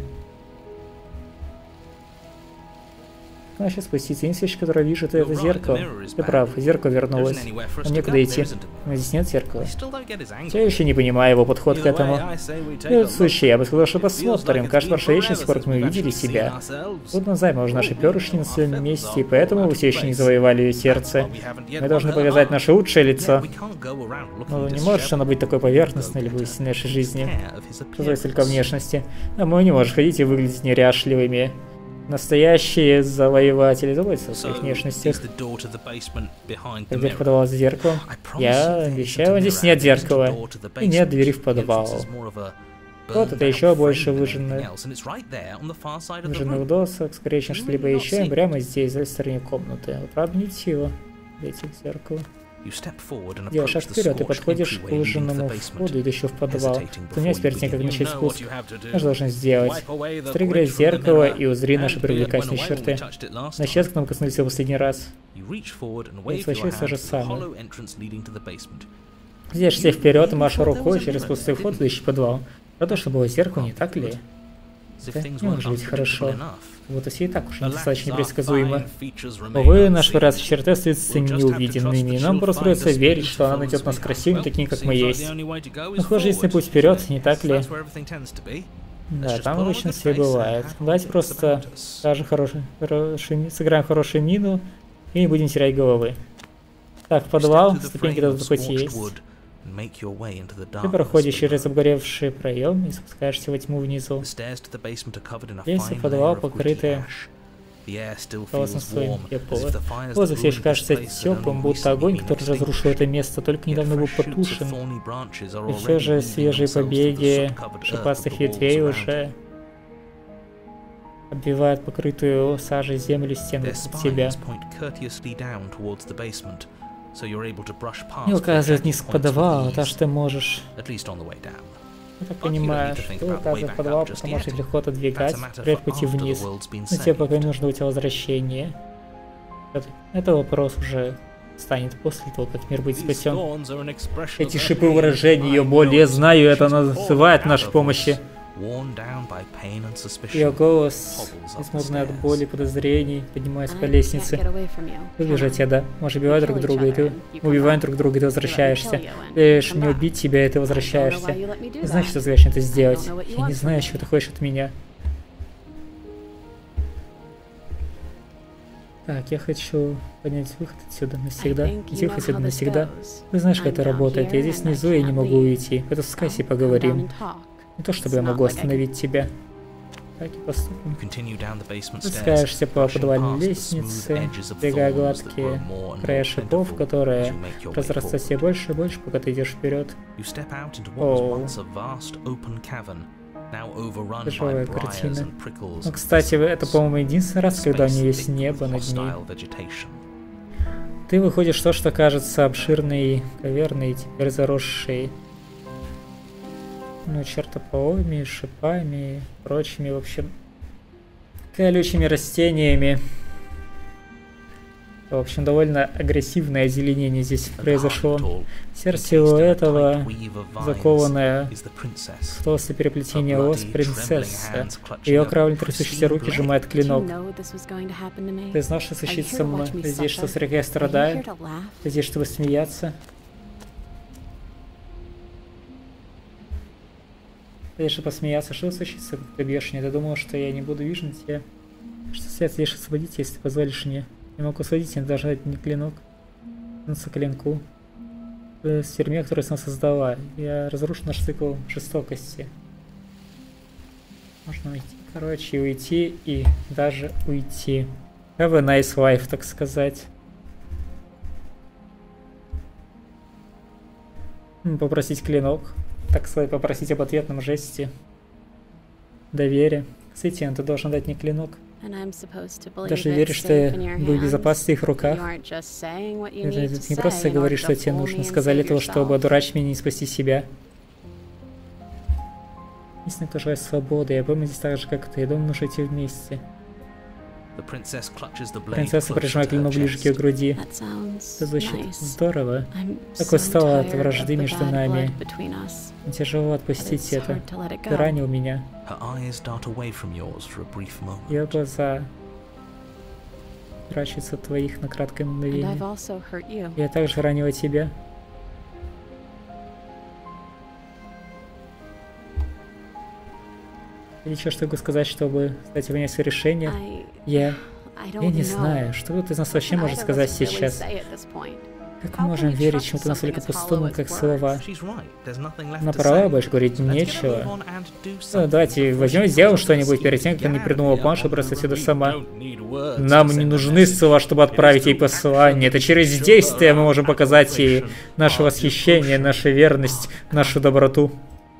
Надо сейчас спуститься. Единственная вещь, которую вижу, это зеркало. Ты прав, зеркало вернулось. Нам некуда идти. Но здесь нет зеркала. Я еще не понимаю его подход к этому. В этот случай я бы сказал, что посмотрим. Кажется, прошла вечность, сколько мы видели себя. Тут назад, может, наши перышки на своем месте, и поэтому вы все еще не завоевали ее сердце. Мы должны показать наше лучшее лицо. Но не может она быть такой поверхностной или в нашей жизни. Что только внешности. А мы не можем ходить и выглядеть неряшливыми. Настоящие завоеватели заботятся о своих внешностях. Дверь в подвал с зеркалом. Я обещаю, здесь нет зеркала. И нет двери в подвал. Вот это еще больше выжженных досок. Скорее, чем что-либо еще. Прямо здесь, за стороне комнаты. Правда, не сила. Идти к зеркалу. Делаешь шаг вперед и подходишь к выжженному входу, идущему в подвал. Поменяйся перед тем, как начать спуск. Что же должен сделать? Стригай зеркало и узри наши привлекательные черты. На сейчас к нам коснулись в последний раз. И случилось то же самое. Держишься вперед и машу рукой через пустой вход, идущий в подвал. Правда, что было зеркало, не так ли? Это не может быть хорошо. Вот и так уж недостаточно предсказуемо. Увы, наши выразные черты остаются неувиденными, и нам просто придется верить, что она найдет нас красивыми, такими, как мы есть. Но хуже, если путь вперед, не так ли? Да, там обычно все бывает. Давайте просто скажем сыграем хорошую мину и не будем терять головы. Так, подвал, ступеньки тут хоть есть. Ты проходишь через обгоревший проем и спускаешься во тьму внизу. Здесь подвал покрытый полосным слоем теплого. Воздух все еще кажется теплым, будто огонь, который разрушил это место, только недавно был потушен. И все же свежие побеги шипастых ветвей уже обвивают покрытую сажей землю стену под себя. Не указывает вниз к подвалу, так что ты можешь. Я так понимаю, что ты указываешь подвал, потому что легко отодвигать при пути вниз. Но тебе пока не нужно у тебя возвращение. Это вопрос уже станет после того, как мир будет спасен. Эти шипы выражения, ее боль, я знаю, это она называет нашей помощи. Ее голос, смутный от боли и подозрений, поднимаясь по лестнице. Убежать я, да. Мы убиваем друг друга, и ты убиваем друг друга, и ты возвращаешься. Лишь мне убить тебя, и ты возвращаешься. Не знаю, что ты хочешь это сделать. Я не знаю, чего ты хочешь от меня. Так, я хочу поднять выход отсюда навсегда. Выход отсюда навсегда. Ты знаешь, как это работает. Я здесь внизу, и не могу уйти. Это спускайся и поговорим. Не то, чтобы я могу остановить тебя. Так и поступим. Спускаешься по подвальной лестнице, бегая гладкие края шипов, которые разрастаются все больше и больше, пока ты идешь вперед. Оу. Тяжелая картина. Ну, кстати, это, по-моему, единственный раз, когда у нее есть небо над ней. Ты выходишь в то, что кажется обширной, каверной, теперь заросшей. Ну, чертополоми, шипами и прочими, в общем, колючими растениями. В общем, довольно агрессивное озеленение здесь произошло. Сердце у этого, закованное в толстое переплетение лос, принцесса. Ее кровавые трясущиеся руки сжимают клинок. Ты знал, что случится со мной? Ты здесь, что я страдаю? Ты здесь, чтобы смеяться? Ты решил посмеяться, что случится, когда ты бьешь меня? Ты думал, что я не буду вижен тебя? Что свет лишь освободить, если ты позволишь мне? Я могу освободить, я должна дать мне клинок. Носу клинку. В тюрьме, которую она создала. Я разрушу наш цикл жестокости. Можно уйти, короче, и уйти, и даже уйти. Have a nice life, так сказать. Попросить клинок. так сказать, попросить об ответном жесте доверия. Сетин, ты должен дать мне клинок. Даже веришь, что я был в безопасности в их руках. Ты не просто говоришь, что тебе нужно сказать для того, чтобы одурачить меня и спасти себя. Если кто желает свободы, я помню здесь так же, как ты. Я думаю, нужно идти вместе. Принцесса прижимает клинок ближе к ее груди. Это звучит здорово. Так устала от вражды между нами. Тяжело отпустить это. Ты ранил меня. Ее глаза прячутся от твоих на краткое мгновение. Я также ранила тебя. Или что могу сказать, чтобы дать принять свое решение? Я не знаю, что кто-то из нас вообще может сказать сейчас. Как мы можем верить чему-то настолько пустому, как слова? Она права, больше говорить нечего. Ну, давайте возьмем и сделаем что-нибудь перед тем, как она не придумала план, чтобы бросать сюда сама. Нам не нужны слова, чтобы отправить ей послание. Это через действия мы можем показать ей наше восхищение, нашу верность, нашу доброту.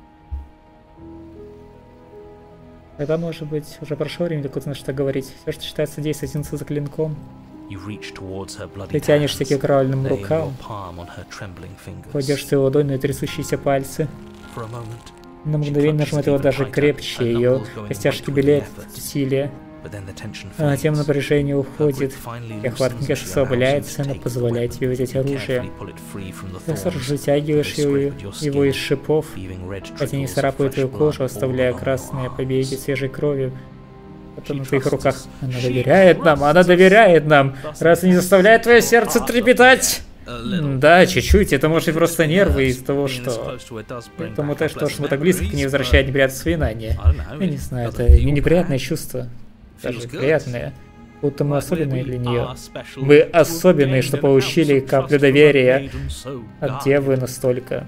Тогда, может быть, уже прошло время, докуда на что говорить. Все, что считается действовать, тянуться за клинком. Ты тянешься к ее кровавленным рукам. Кладешь свою ладонь на трясущиеся пальцы. На мгновение нажимает его даже крепче, ее костяшки белеют от усилия. А затем напряжение уходит, и охват книгаш ослабляется, она позволяет тебе взять оружие. Ты сразу вытягиваешь его из шипов, хотя не царапает твою кожу, оставляя красные побеги свежей крови. Потом на твоих руках. Она доверяет нам, раз не заставляет твое сердце трепетать. Да, чуть-чуть, это может быть просто нервы из-за того, что... Потому что мы так близко к ней возвращает неприятные воспоминания. Я не знаю, это не неприятное чувство. Даже приятное. Будто мы особенные для нее. Мы особенные, что получили каплю доверия от Девы настолько.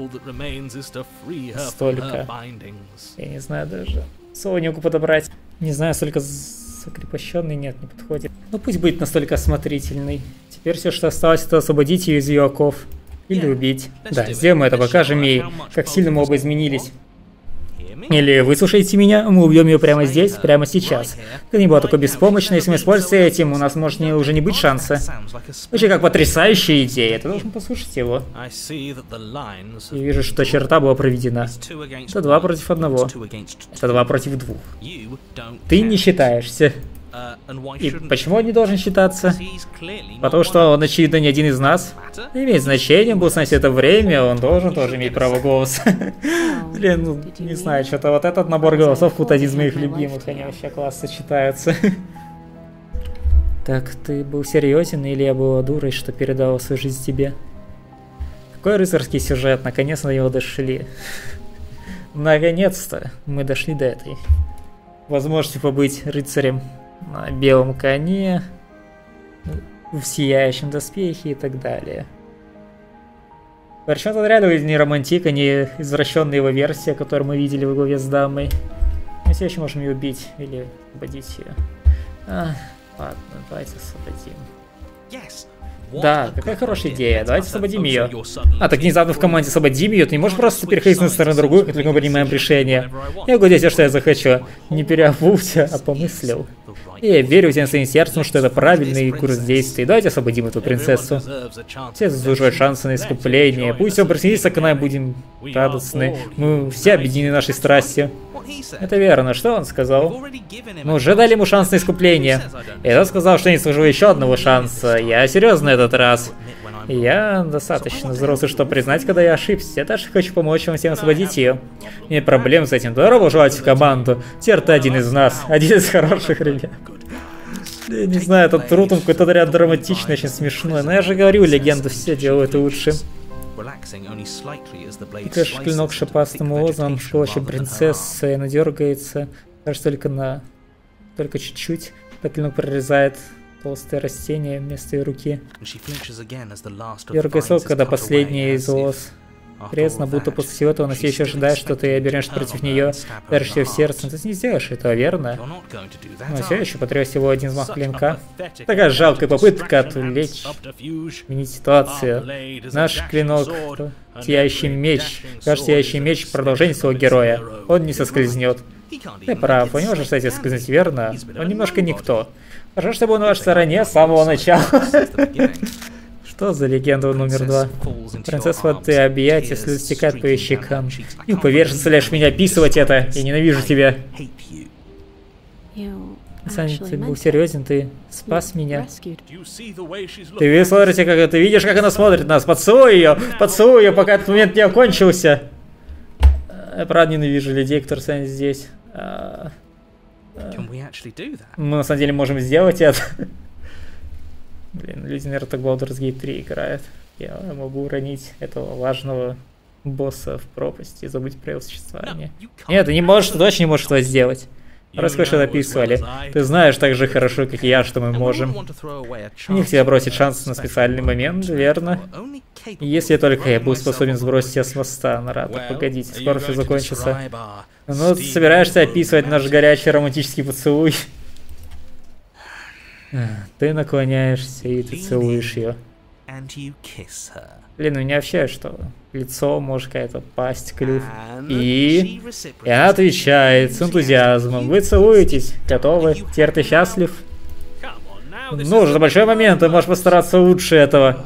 Столько. Я не знаю даже. Слово не могу подобрать. Не знаю, столько закрепощенный, нет, не подходит. Но пусть будет настолько осмотрительный. Теперь все, что осталось, это освободить ее из ее оков. Или убить. Да, сделаем это, покажем ей, как сильно мы оба изменились. Или выслушайте меня, мы убьем ее прямо здесь, прямо сейчас. Ты не была такой беспомощной, если мы используемся этим, у нас может уже не быть шанса. Вообще, как потрясающая идея, ты должен послушать его. Я вижу, что черта была проведена. Это 2 против 1. Это 2 против 2. Ты не считаешься. И почему он не должен считаться? Потому что он, очевидно, не один из нас. Не имеет значения, был снять это время, он должен тоже иметь право голоса. Блин, ну, не знаю, что-то вот этот набор голосов тут один из моих любимых, они вообще классно читаются. Так, ты был серьезен или я была дурой, что передала свою жизнь тебе? Какой рыцарский сюжет, наконец на него дошли. Наконец-то мы дошли до этой возможности побыть рыцарем на белом коне, в сияющем доспехе и так далее. Причем тут реально не романтика, не извращенная его версия, которую мы видели в главе с дамой. Мы все еще можем ее убить или освободить ее. Ладно, давайте освободим. Да, какая хорошая идея, давайте освободим ее. Так внезапно в команде освободим ее, ты не можешь просто переходить с одной стороны на другую, как только мы принимаем решение. Я могу делать все, что я захочу. Не переобулся, а помыслил. И я верю всем своим сердцем, что это правильный курс действий. Давайте освободим эту принцессу. Все заслуживают шанса на искупление. Пусть все присоединится к нам, будем радостны. Мы все объединены нашей страстью. Это верно, что он сказал? Мы уже дали ему шанс на искупление. И он сказал, что не служу еще одного шанса. Я серьезно этот раз. Я достаточно взрослый, чтобы признать, когда я ошибся. Я даже хочу помочь вам всем освободить ее. Нет проблем с этим. Здорово желать в команду. Теперь ты один из нас. Один из хороших ребят. Я не знаю, этот труд, он какой-то ряд драматичный, очень смешной. Но я же говорю, легенда все делают лучше. И кажется, клинок шипастым лозом в площе принцессы, она дергается, кажется, только чуть-чуть. Так клинок прорезает толстое растение вместо ее руки. Дергается, когда последняя из лоз Пресно, будто после всего этого она все еще ожидает, что ты обернешься против нее, даришь ее в сердце, но ты не сделаешь этого, верно? Но все еще потряс всего один взмах клинка. Такая жалкая попытка отвлечь, изменить ситуацию. Наш клинок, сияющий меч, кажется, сияющий меч — продолжение своего героя. Он не соскользнет. Ты прав, он не может, кстати, сказать верно. Он немножко никто. Хорошо, чтобы он на вашей стороне с самого начала. Что за легенда номер 2? Принцесса воды объятия, слезы стекают по ее щекам. Не поверишься лишь меня описывать это. Я ненавижу тебя. Саня, ты был серьезен, ты спас меня. Ты смотрите, как ты видишь, как она смотрит на нас. Поцелуй ее, пока этот момент не окончился. Я правда ненавижу людей, которые стоят здесь. Мы на самом деле можем сделать это. Блин, люди, наверное, так Baldur's Gate 3 играют. Я могу уронить этого важного босса в пропасть и забыть про его существование. Нет, ты не можешь, ты точно не можешь этого сделать. Раз кое-что написывали. Ты знаешь так же хорошо, как и я, что мы можем. Не хотел бросить шанс на специальный момент, верно? Если только я был способен сбросить тебя с моста, Нарата. Погодите, скоро все закончится. Ну, ты собираешься описывать наш горячий романтический поцелуй? Ты наклоняешься и ты целуешь ее. Блин, у меня вообще что? Лицо, может, какая-то пасть, клюв. И она отвечает с энтузиазмом. Вы целуетесь. Готовы? Теперь ты счастлив? Ну, уже большой момент, ты можешь постараться лучше этого.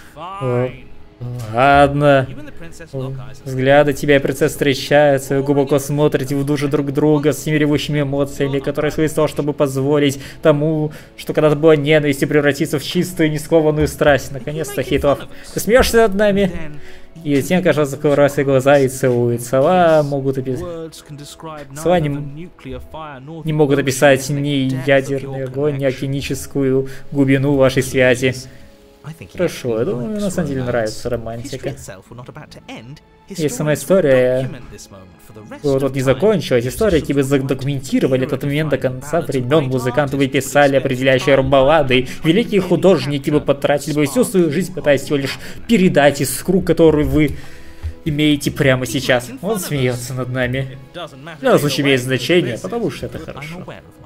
Ладно. Взгляды тебя и принцесса встречаются, вы глубоко смотрите в душу друг друга с теми ревущими эмоциями, которые слились из того, чтобы позволить тому, что когда-то было ненавистью, превратиться в чистую, нескованную страсть. Наконец-то, Хитов, ты смеешься над нами? И затем, кажется, закрывает свои глаза и целует. Слова могут описать... Слова не могут описать ни ядерный огонь, ни океаническую глубину вашей связи. Хорошо, я думаю, мне на самом деле нравится романтика. И сама история вот не закончилась. История, вы задокументировали этот момент до конца времен. Музыканты вы писали определяющие баллады. Великие художники вы потратили бы всю свою жизнь, пытаясь всего лишь передать искру, которую вы имеете прямо сейчас. Он смеется над нами. В любом случае имеет значение, потому что это хорошо.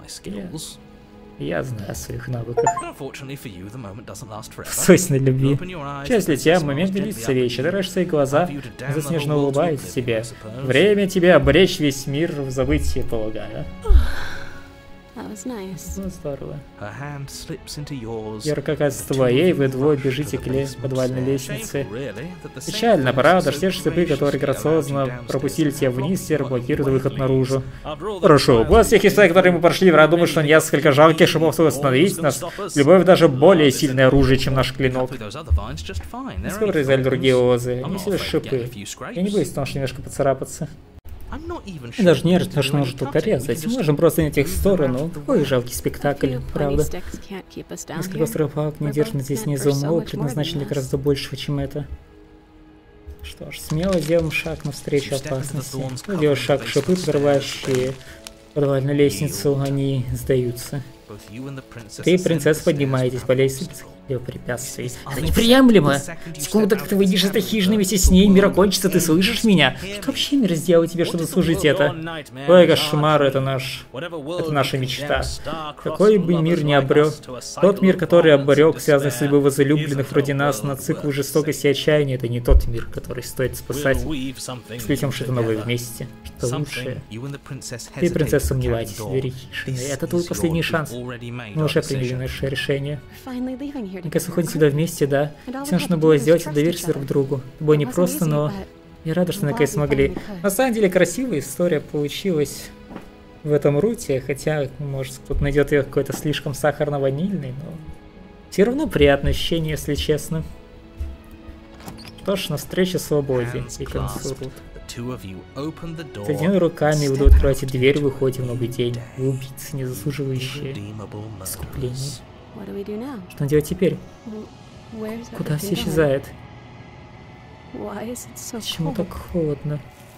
Я знаю о своих навыках. Собственной любви. Часть для тебя момент длится вещи. Ты свои глаза, заснежно улыбается тебе. Время тебе обречь весь мир в забытие, полагаю. Ну, здорово. Рука оказывается твоей, вы двое бежите к подвальной лестнице. Печально, правда, все шипы, которые грациозно пропустили тебя вниз, теперь блокируют выход наружу. Хорошо, после всех историй, которые мы прошли, я думаю, что несколько жалких шипов стоит остановить нас. Любовь даже более сильное оружие, чем наш клинок. Скоро произвели другие лозы, они всего лишь шипы. Я не боюсь, потому что немножко поцарапаться. Я даже не рад, что может только резать. Мы можем просто найти их в сторону. Какой жалкий спектакль, правда. Несколько острых палок не держат здесь снизу, но предназначены гораздо большего, чем это. Что ж, смело делаем шаг навстречу опасности. Делаешь шаг в шипы, подрывающие подвальную лестницу, они сдаются. Ты и принцесса поднимаетесь по лестнице без препятствий. Это неприемлемо! Секунду, как ты выйдешь из этой хижины вместе с ней, мир окончится, ты слышишь меня? Что вообще мир сделал тебе, чтобы заслужить это? Ой, кошмар, это наша мечта. Какой бы мир ни обрек, тот мир, который обрек, связанный с судьбой возлюбленных вроде нас, на цикл жестокости и отчаяния, это не тот мир, который стоит спасать. Сплетем что-то новое вместе, что-то лучшее. Ты и принцесса сомневаетесь в двери хижины. Это твой последний шанс. Мы уже приняли наше решение. Наконец уходим сюда вместе, да? Все нужно было сделать, это довериться друг другу. Это было непросто, но я рада, что наконец смогли. На самом деле красивая история получилась в этом руте, хотя, может, кто-то найдет ее какой-то слишком сахарно-ванильный, но все равно приятное ощущение, если честно. Что ж, навстречу свободе и концу рут. Соединенными руками вы открываете дверь, выходите в новый день. Вы убийцы, не заслуживающие искупления. Что делать теперь? Куда все исчезает? Почему так холодно?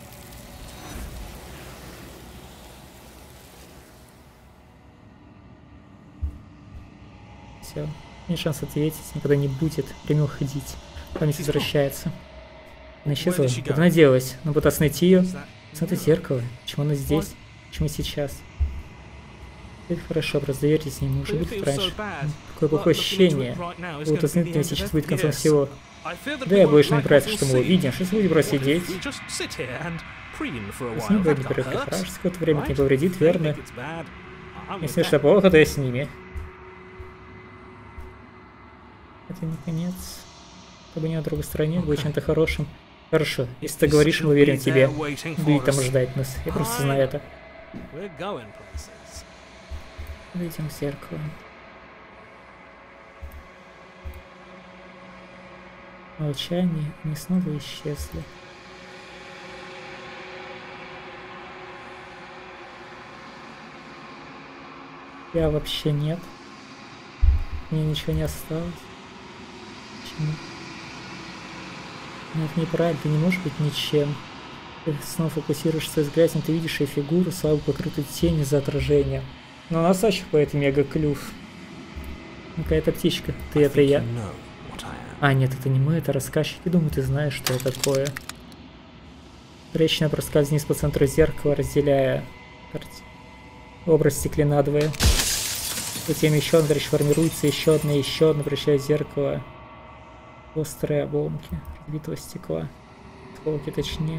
Все, нет шанса ответить, никогда не будет. Время уходить. Память возвращается. Она исчезла. Куда она делась? Она пыталась найти ее. Смотри, зеркало. Почему она здесь? Почему сейчас? Это хорошо, просто доверьтесь нему. Уже будет раньше. Какое плохое ощущение. Вот оцените, сейчас будет концом всего. Да, я больше не нравится, что мы увидим. Сейчас будем просто сидеть. С ним будет непорядок. Хорошо, какое-то время не повредит, верно? Если что плохо, то я с ними. Это не конец. Чтобы не на другой стороне, будет чем-то хорошим. Хорошо, если ты говоришь, мы верим тебе. Будет там ждать нас. Я просто знаю это. Выйдем в зеркало. Молчание, они снова исчезли. Я вообще нет. Мне ничего не осталось. Почему? Но это неправильно, ты не можешь быть ничем. Ты снова фокусируешь свой взгляд, ты видишь ее фигуру, слабо покрытую тенью за отражением. Но у нас ощупает мега-клюв. Какая-то птичка. Ты это я? А, нет, это не мы, это рассказчики. Думаю, ты знаешь, что это такое. Трещина проскальзывает вниз по центру зеркала, разделяя образ стекли надвое. Затем еще одна трещина формируется, еще одна, превращая зеркало в острые обломки разбитого стекла. Осколки точнее.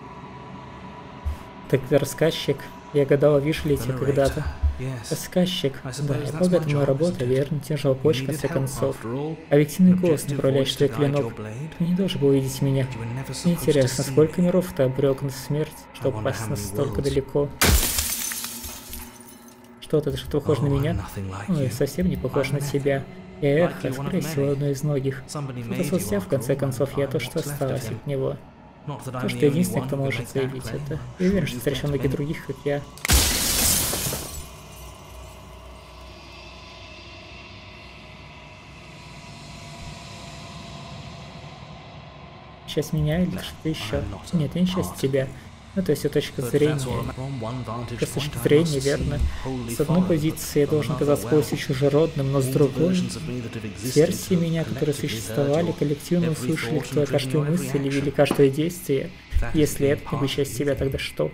Тогда рассказчик. Я гадала, вижу ли тебя когда-то. Рассказчик. Да, я полагаю, это моя работа, верно? Тяжел почек, в конце концов. Объективный голос, направляющий твой клинок. Ты не должен был видеть меня. Мне интересно, сколько миров ты обрек на смерть, чтобы попасть настолько далеко? Что-то, что похож на меня? Ой, совсем не похож на тебя. Я эхо, скорее всего, одно из многих. Кто-то соцсеть, в конце концов, я то, что осталось от него. То, что единственный, кто может заявить это. Я уверен, что встречал многих других, как я. Часть меня или что-то еще? Нет, я не часть тебя. Ну, то есть, это точка зрения. С точки зрения, верно. С одной позиции я должен казаться полностью чужеродным, но с другой, версии меня, которые существовали, коллективно услышали твою каждую мысль или вели каждое действие. Если это не будет часть тебя, тогда что?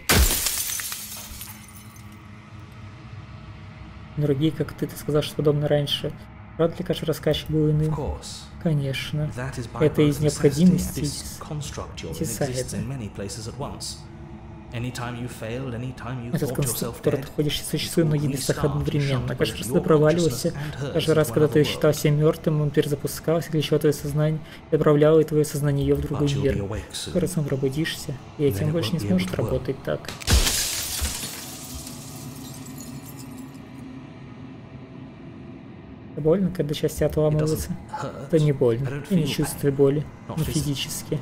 Другие, как ты сказал, что подобно раньше. Правда ли каждый рассказчик был иным? Конечно. Это из необходимости дизайна. Этот конструктор, ты ходишь и существует многие местах одновременно. Каждый раз ты проваливался, каждый раз, когда ты считал себя мертвым, он перезапускался, для чего твое сознание отправляло и твое сознание ее в другой мир. Скоро сам пробудишься, и этим больше не сможет работать так. Больно, когда части отламываются? Это не больно. Я не чувствую боли, не физически.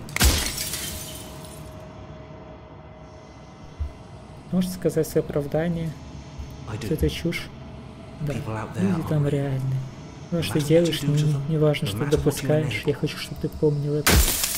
Можешь сказать свое оправдание? Что это чушь? Да, люди там реальные. То, что ты делаешь, не важно, что ты допускаешь. Я хочу, чтобы ты помнил это.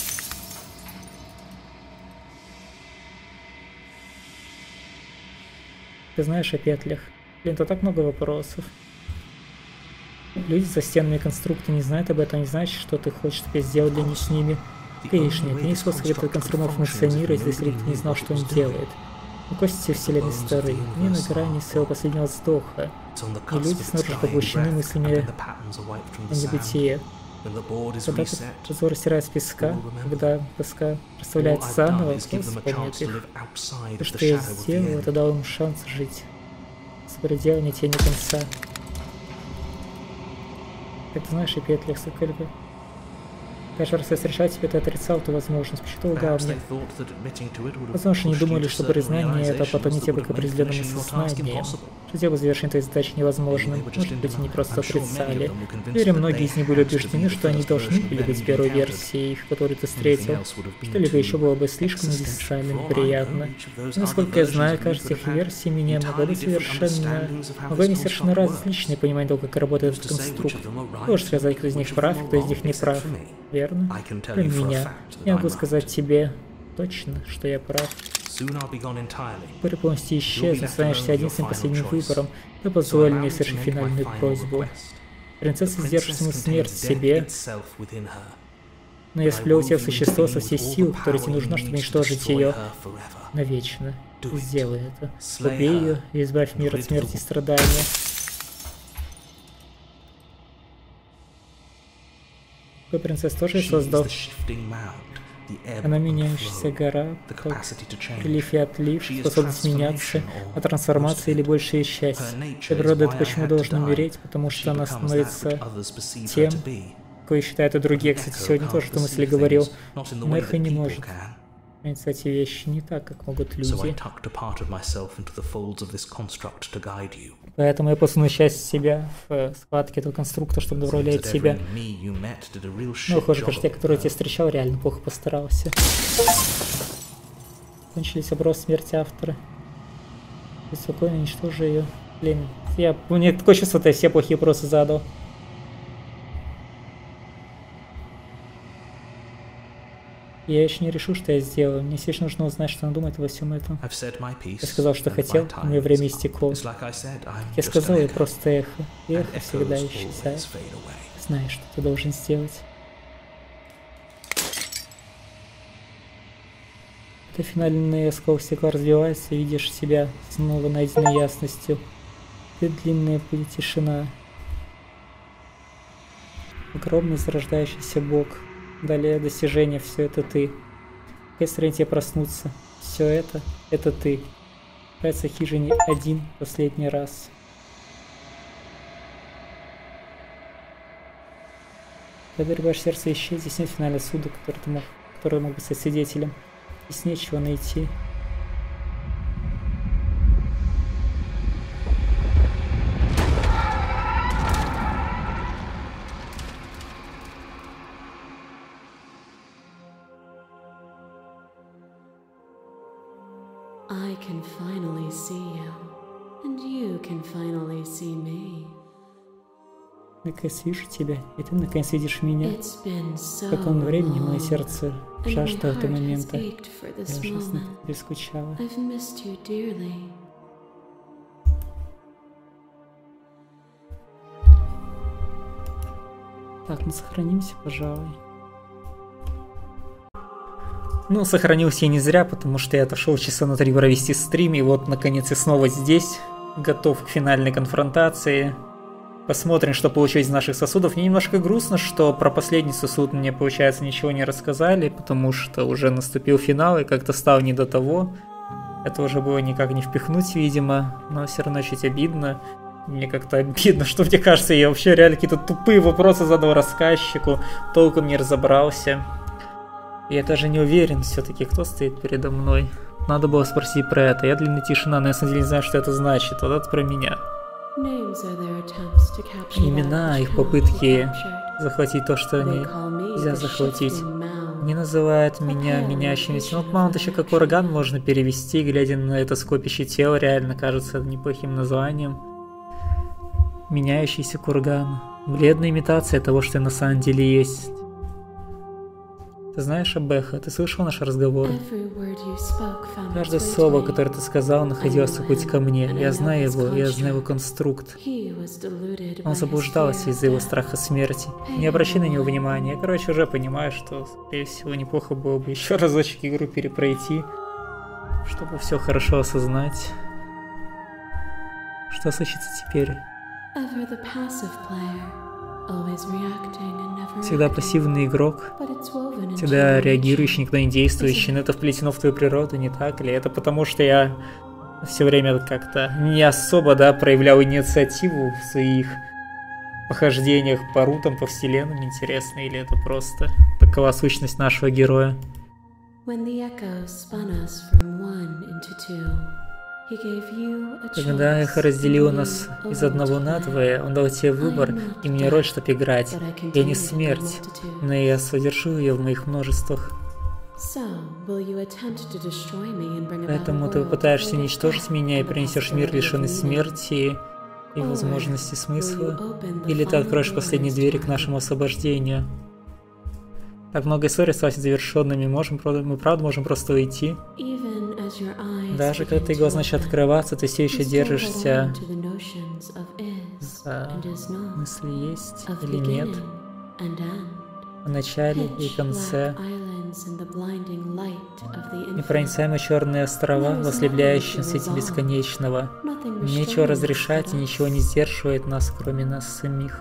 Ты знаешь о петлях? Блин, это так много вопросов. Люди за стенами конструкта не знают об этом, не значит, что ты хочешь, чтобы я сделал для них с ними. Конечно, нет, не способ, как этот конструктор функционирует, если ты не знал, что он делает. Но кости вселенной стары, не на грани своего последнего вздоха, и люди снаружи поглощены мыслями о небытие. Когда позор стирает с песка, когда доска расставляется заново, кто вспомнит их? То, что я сделал, это дал им шанс жить. За пределами тени конца. Как ты знаешь, и петли, сколько. Каждый раз я встречал тебя, ты отрицал эту возможность, почему ты лгал мне? Возможно, не думали, что признание это потом тебя к определенному сознанию. Что дело завершение твоей задачи невозможно. Может быть, они просто отрицали. Верю, многие из них были убеждены, что они должны были быть первой версией, которую ты встретил. Что-либо еще было бы слишком недисциплинарно неприятно. И, насколько я знаю, каждая из этих версий меня могла быть совершенно различные понимание того, как работает этот конструкт. Можешь сказать, кто из них прав, кто из них не прав. Верно? Кроме меня. Я могу сказать тебе точно, что я прав. Скоро полностью исчезнет, станешься единственным последним выбором. Ты позволил мне совершить финальную просьбу. Принцесса сдержит саму смерть себе. Но я сплел тебя в существо со всей силы, которая тебе нужна, чтобы уничтожить ее навечно. Сделай это. Убей ее и избавь мир от смерти и страдания. Твой принцесс тоже создал. Она меняющаяся гора, как прилив и отлив, способность меняться, а трансформация или большая часть. Природа это почему должна умереть, потому что она становится тем, кого считают и другие. Кстати, сегодня тоже эту мысль говорил. Но их и не может. Кстати, вещи не так, как могут люди. Поэтому я посуну часть себя в складке этого конструктора, чтобы добавлять себя. Ну, похоже, кажется, те, которые я тебя встречал, реально плохо постарался. Кончились вопрос смерти автора. Ты спокойно уничтожи ее. Блин, у меня такое чувство, что я все плохие вопросы задал. Я еще не решу, что я сделаю. Мне все еще нужно узнать, что она думает обо всем этом. Я сказал, что хотел, но мое время истекло. Я сказал, я просто эхо. И эхо всегда исчезает. Знаешь, что ты должен сделать. Когда финальный осколок стекла развивается, видишь себя снова найденной ясностью. Ты длинная путь, тишина. Огромный зарождающийся бог. Далее достижение, все это ты. Если тебе проснуться, все это ты. Нравится хижине один последний раз. Когда рыбаш сердце исчез, здесь нет финального суда, который мог бы стать свидетелем. Здесь нечего найти. I can finally see you, and you can finally see me. Наконец вижу тебя, и ты наконец видишь меня. Как он времени, мое сердце жаждало этого момента. Я ужасно тебе скучала. Так, ну сохранимся, пожалуй. Ну, сохранился я не зря, потому что я отошел часа на 3 провести стрим, и вот, наконец, я снова здесь, готов к финальной конфронтации. Посмотрим, что получилось из наших сосудов. Мне немножко грустно, что про последний сосуд мне, получается, ничего не рассказали, потому что уже наступил финал, и как-то стало не до того. Это уже было никак не впихнуть, видимо, но все равно чуть обидно. Мне как-то обидно, что, мне кажется, я вообще реально какие-то тупые вопросы задал рассказчику, толком не разобрался. Я даже не уверен все-таки, кто стоит передо мной. Надо было спросить про это. Я длинная тишина, но я на самом деле не знаю, что это значит. Вот это про меня. Имена, их попытки захватить то, что нельзя захватить. Не называют меня меняющимися. Ну, вот еще как ураган можно перевести, глядя на это скопище тела, реально кажется неплохим названием. Меняющийся курган. Бледная имитация того, что на самом деле есть. Ты знаешь об эхо? Ты слышал наш разговор? Каждое слово, которое ты сказал, находилось на пути ко мне. Я знаю его конструкт. Он заблуждался из-за его страха смерти. Не обращай на него внимания. Я, короче, уже понимаю, что, скорее всего, неплохо было бы еще разочек игру перепройти, чтобы все хорошо осознать. Что случится теперь? Всегда пассивный игрок, всегда реагирующий, никто не действующий, но это вплетено в твою природу, не так ли? Это потому, что я все время как-то не особо, проявлял инициативу в своих похождениях по рутам, по вселенным, интересно, или это просто такова сущность нашего героя? Когда эхо разделило нас из одного надвое, он дал тебе выбор и мне роль, чтоб играть. Я не смерть, но я содержу ее в моих множествах. Поэтому ты попытаешься уничтожить меня и принесешь мир, лишенный смерти и возможности смысла? Или ты откроешь последние двери к нашему освобождению? Так много историй осталось завершенными, мы правда можем просто уйти. Даже когда твои глаза начнут открываться, ты все еще держишься за мысли есть или нет. в начале и конце. Непроницаемые черные острова в ослепляющем свете бесконечного. Нечего разрешать и ничего не сдерживает нас, кроме нас самих.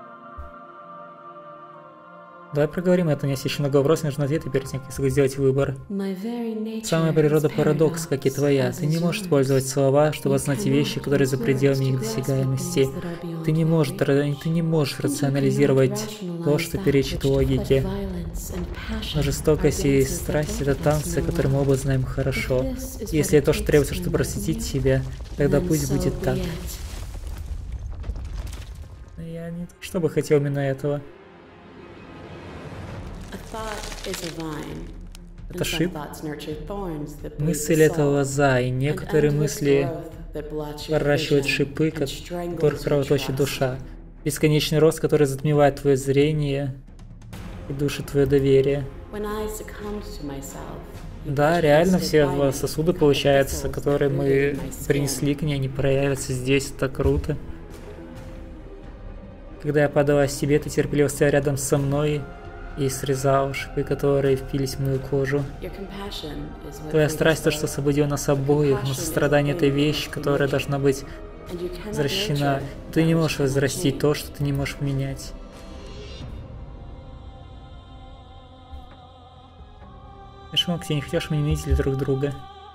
Давай проговорим это, у меня есть еще много вопросов, нужно ответы перед тем, как сделать выбор. Самая природа парадокс, как и твоя. Ты не можешь использовать слова, чтобы осознать вещи, которые за пределами их досягаемости. Ты не можешь рационализировать то, что перечит логике. Но жестокость и страсть — это танцы, которые мы оба знаем хорошо. Если это то, что требуется, чтобы просветить себя, тогда пусть будет так. Я не то чтобы хотел именно этого. Это шип. Мысль — это лоза, и некоторые мысли выращивают шипы, которых кровоточит душа. Бесконечный рост, который затмевает твое зрение и душит твое доверие. Да, реально все сосуды, получается, которые мы принесли к ней, они проявятся здесь, это круто. Когда я подалась себе, ты терпеливо стоял рядом со мной и срезал шипы, которые впились в мою кожу. Твоя страсть — то, что освободил нас обоих, но сострадание — это вещь, которая должна быть возвращена. Ты не можешь возрастить то, что ты не можешь поменять. Мишмок, ты не хотешь, мы не видели друг друга.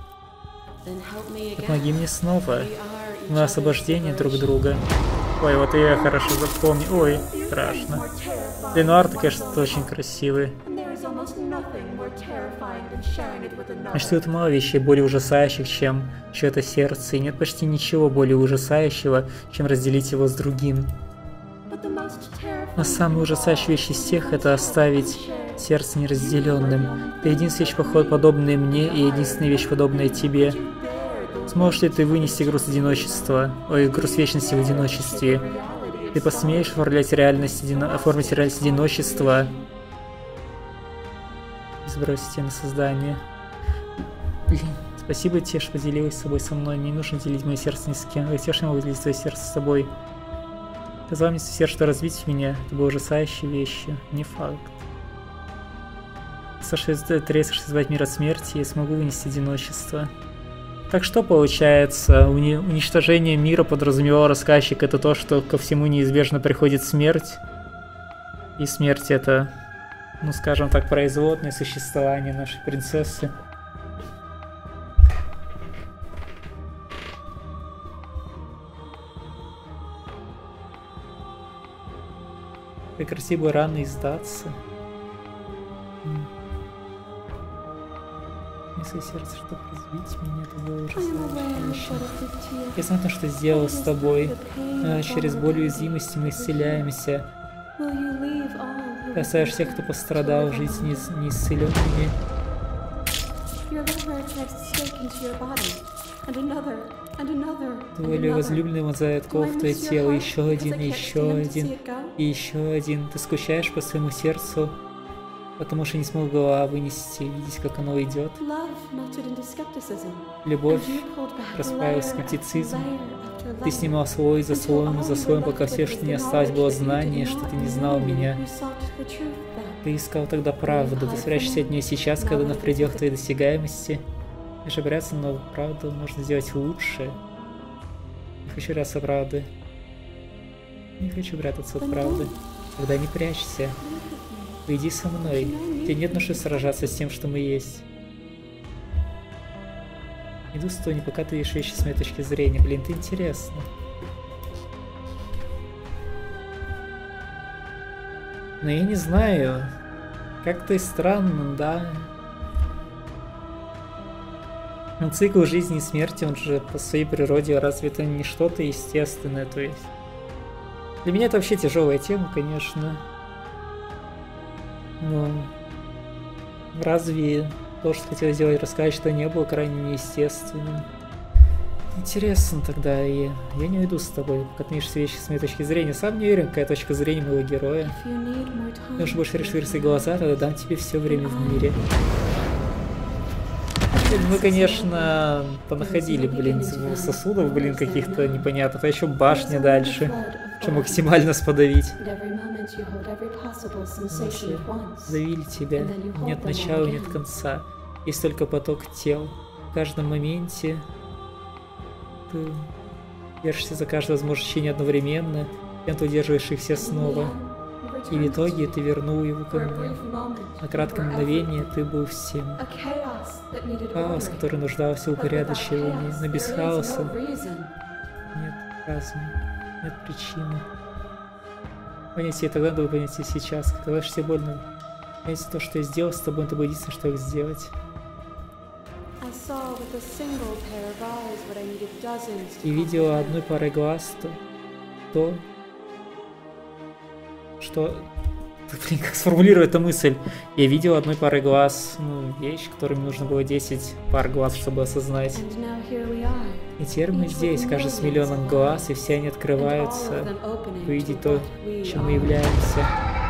Помоги мне снова. Мы освобождение друг друга. Ой, вот я хорошо запомнил. Ой, страшно. Ленуар-то, конечно, очень красивый. Существует мало вещей более ужасающих, чем чье-то сердце, и нет почти ничего более ужасающего, чем разделить его с другим. Но самая ужасающая вещь из всех — это оставить сердце неразделенным. Это единственная вещь, подобная мне, и единственная вещь, подобная тебе. Сможешь ли ты вынести груз одиночества, груз вечности в одиночестве? Ты посмеешь оформить реальность одиночества? Сбросить на создание. Блин, спасибо тебе, что поделилась с собой со мной. Мне не нужно делить мое сердце ни с кем. Я не могу делить свое сердце с тобой. Сказал мне сердце, что разбить меня — это были ужасающие вещи. Не факт. Трезво избавить мир от смерти, я смогу вынести одиночество. Так что получается, уничтожение мира подразумевал рассказчик, это то, что ко всему неизбежно приходит смерть. И смерть — это, ну скажем так, производное существование нашей принцессы. Прекрати бы рано издаться. Если сердце, чтобы разбить меня, это было ужасающе. Я знаю то, что сделал с тобой. Через боль уязвимости мы исцеляемся. Ты оставишь всех, кто пострадал, жить неисцеленными. Твой возлюбленный вонзает кол в твое тело. Еще один, и еще один, и еще один. Ты скучаешь по своему сердцу, потому что не смогла вынести, видеть, как оно идет. Любовь расправила скептицизм. Ты снимал слой за слоем, пока все, что не осталось, было знание, что ты не знал меня. Ты искал тогда правду. Ты спрячешься от нее сейчас, когда она в пределах твоей досягаемости. Я же браться, но правду можно сделать лучше. Не хочу браться правды. Не хочу прятаться от правды. Тогда не прячься. Иди со мной. Тебе нет нужды сражаться с тем, что мы есть. Иду с тобой, пока ты видишь вещи с моей точки зрения. Блин, это интересно. Но я не знаю. Как-то и странно, да. Но цикл жизни и смерти, он же по своей природе, разве это не что-то естественное, то есть. Для меня это вообще тяжелая тема, конечно. Но разве то, что хотел сделать, рассказать, что не было крайне неестественным? Интересно тогда, и я не уйду с тобой, пока ты видишь вещи с моей точки зрения. Сам не уверен, какая точка зрения моего героя. Если больше решишь свои глаза, тогда дам тебе все время в мире. Мы, конечно, понаходили, блин, сосудов, блин, каких-то непонятных, а еще башня дальше. максимально подавить. Давили тебя, нет начала, нет конца. Есть только поток тел. В каждом моменте ты держишься за каждое возможное ощущение одновременно, и ты удерживаешь их все снова. И в итоге ты вернул его ко мне. На краткое мгновение ты был всем. Хаос, который нуждался в упорядочивании, но без хаоса нет разума, нет причины. Понять и тогда было понять и сейчас. Когда же тебе больно понять то, что я сделал с тобой, это было единственное, что я сделать. И видела одной парой глаз то, что... Блин, как сформулировать эту мысль? Я видел одной парой глаз, вещь, которой нужно было 10 пар глаз, чтобы осознать. И теперь мы здесь, каждый с миллионом глаз, и все они открываются, увидеть то, чем мы являемся.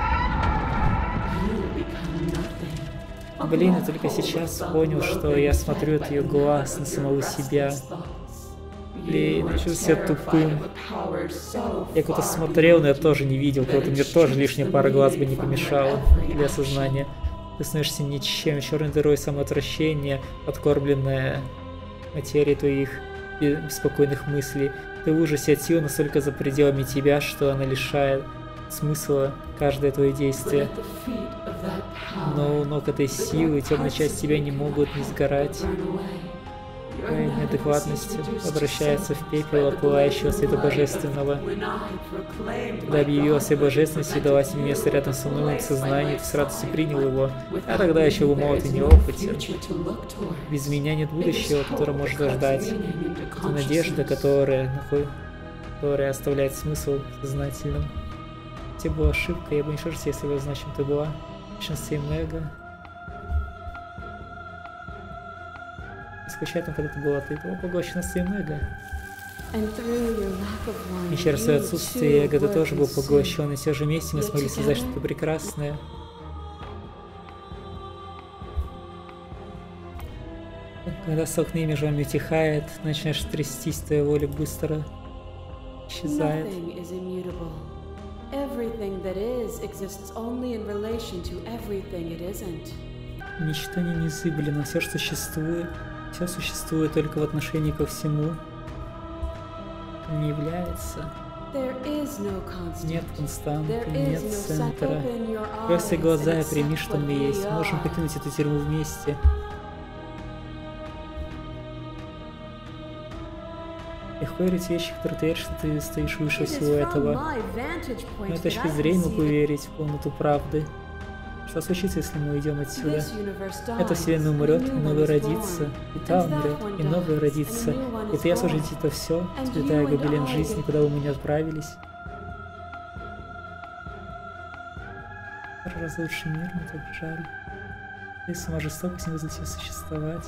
Блин, я только сейчас понял, что я смотрю от ее глаз на самого себя. Блин, я чувствую себя тупым. Я куда-то смотрел, но я тоже не видел. Кого-то мне тоже лишняя пара глаз бы не помешала для осознания. Ты становишься ничем, черной дырой самоотвращения, откормленная материей твоих беспокойных мыслей. Ты в ужасе от сил настолько за пределами тебя, что она лишает смысла каждое твое действие. Но у ног этой силы темная часть тебя не могут не сгорать. Твоя неадекватность обращается в пепел от пылающего света божественного. Когда объявила своей божественности и дала себе место рядом со мной в сознании, ты с радостью принял его. А тогда еще был молод и неопытен. Без меня нет будущего, которое можно ждать. Это надежда, которая оставляет смысл сознательным. Тебе была ошибка, я бы не шарился, если бы знал, чем ты была. В большинстве Мега. Скучать, когда ты была, ты была поглощена своей Мега. И через свое отсутствие Эго ты тоже был поглощен, и все же вместе мы смогли создать что-то прекрасное. Когда столкновение между вами утихает, начинаешь трястись, твоя воля быстро исчезает. Ничто не незыблемо, все, что существует, все существует только в отношении ко всему. Не является. Нет константы, нет центра. Просто глаза и прими, что мы есть. Можем покинуть эту тюрьму вместе. Легко верить вещи, которые ты веришь, что ты стоишь выше всего этого. С моей точки зрения могу верить в полноту правды. Что случится, если мы уйдем отсюда? Эта вселенная умрет, и новая родится, и та умрет, и новая родится. И ты осуждите это все, сплетая гобелен жизни, куда бы мы не отправились. Разруши мир, мне так жаль. Ты сама жестокость не вызвала существовать.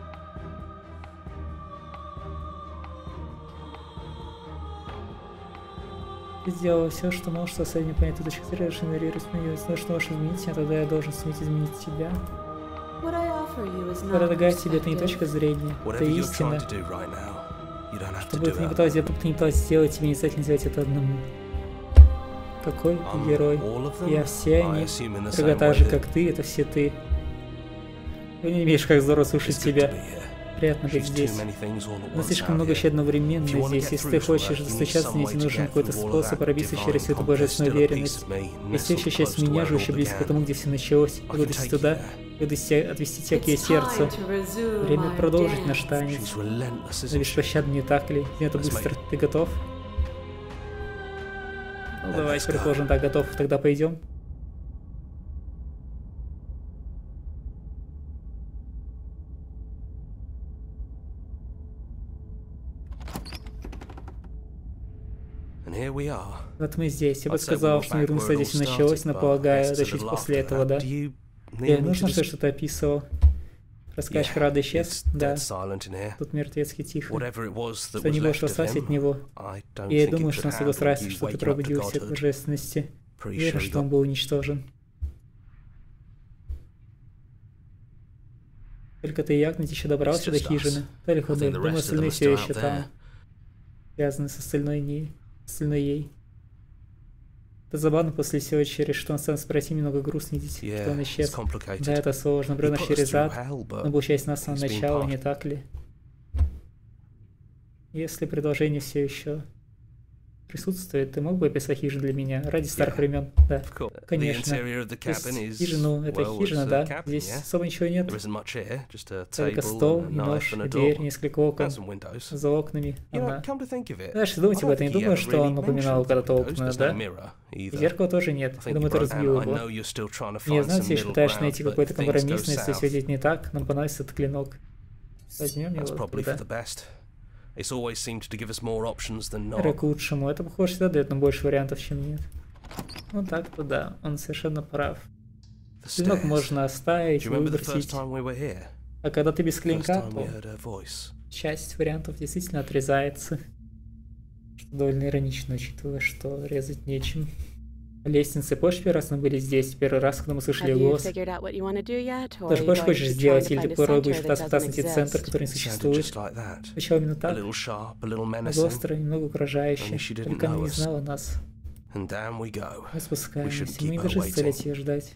Ты сделала все, что можешь, со своей непонятной точки зрения, игнорировать меня. Если что можешь изменить меня, тогда я должен суметь изменить тебя. Предлагаю тебе, это не точка зрения, это истина. Что бы ты ни пыталась сделать, тебе не обязательно делать это одному. Какой ты герой? Я все они, только так же, как ты, это все ты. Ты не имеешь, как здорово слушать тебя. Приятно быть здесь. Но слишком много еще одновременно здесь. Если ты хочешь достучаться, мне нужен какой-то способ пробиться через эту божественную уверенность. Я все еще часть меня, живущая близко к тому, где все началось. Я буду идти туда, я буду отвести тебя к ее сердцу. Время продолжить наш танец. Но беспощадно, не так ли? Это быстро. Ты готов? Ну давай, предположим, так, готов. Тогда пойдем. Вот мы здесь. Я бы сказал, что мирное здесь началось, но полагаю, это чуть после этого, да? Тебе нужно, что я что-то описывал? Рассказчик рада исчез? Да. Тут мертвецки тихо. Что не можешь восстать от него. И я думаю, что он согласился, что ты пробудился от божественности. Верю, что он был уничтожен. Только ты и Ягнет еще добрался до хижины. Только мы. Думаю, остальные все еще там. Связаны с остальной ей. Это забавно после всего, через что он сам спросил, немного грустно видеть, что он исчез. Да, это сложно, бревна через ад, но был часть нас с самого начала, не так ли? Если предложение все еще присутствует, ты мог бы описать хижину для меня ради старых времен? Да, конечно. Хижину, это хижина, да. Здесь особо ничего нет. Только стол, и нож, и дверь, несколько окон. За окнами она. Знаешь, думать об этом, не думаю, что он упоминал когда-то окна, да? И зеркала тоже нет. Я думаю, ты разбил его. Я знаю, ты еще пытаешься найти какой-то компромисс, но если все идет не так, нам понадобится этот клинок. Возьмем его тогда. Это к лучшему. Это, похоже, всегда дает нам больше вариантов, чем нет. Ну так-то да, он совершенно прав. Клинок можно оставить, выбросить. А когда ты без клинка, то часть вариантов действительно отрезается. Что довольно иронично, учитывая, что резать нечем. Лестницы, помнишь, первый раз мы были здесь, первый раз, когда мы слышали голос. Ты же больше хочешь сделать, или ты порой будешь пытаться найти центр, который не существует? Сначала именно так. Острый, немного угрожающий, только она не знала нас. Мы спускаемся, мы не должны заставлять ее ждать.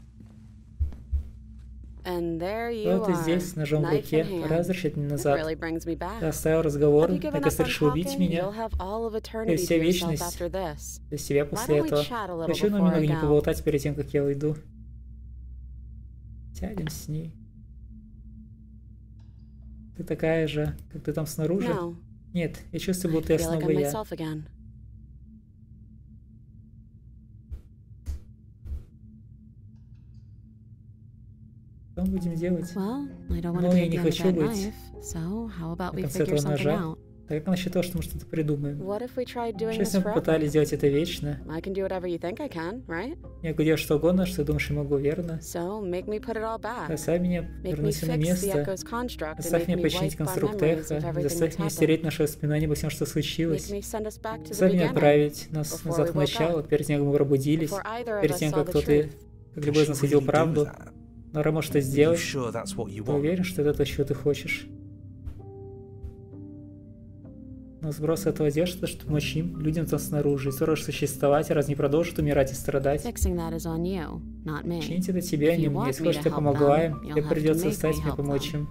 Вот ты здесь, с ножом в руке, разрешить мне назад. Ты оставил разговор, и ты решил убить меня. И вся вечность для себя после этого. Почему нам немного не поболтать перед тем, как я уйду? Тянем с ней. Ты такая же, как ты там снаружи? Нет, я чувствую, будто я снова я. Что мы будем делать? Но я не хочу быть на конце этого ножа. Так как насчет того, что мы что-то придумаем? Что если мы попытались сделать это вечно? Я могу делать что угодно, что ты думаешь, я могу, верно? Оставь меня, вернусь на место. Оставь меня починить конструкт эхо. Заставь меня стереть наше воспоминание обо всем, что случилось. Оставь меня отправить нас назад в начало, перед тем, как мы пробудились, перед тем, как кто-то, как любой из нас видел правду. Нора может это сделать. Ты уверен, что это то, чего ты хочешь? Но сброс этого одежды, что помочь им, людям там снаружи, и сможешь существовать, раз не продолжит умирать и страдать. Чинить это тебе, а не мне. Если хочешь, ты помогла им, тебе придется стать мне помочь им.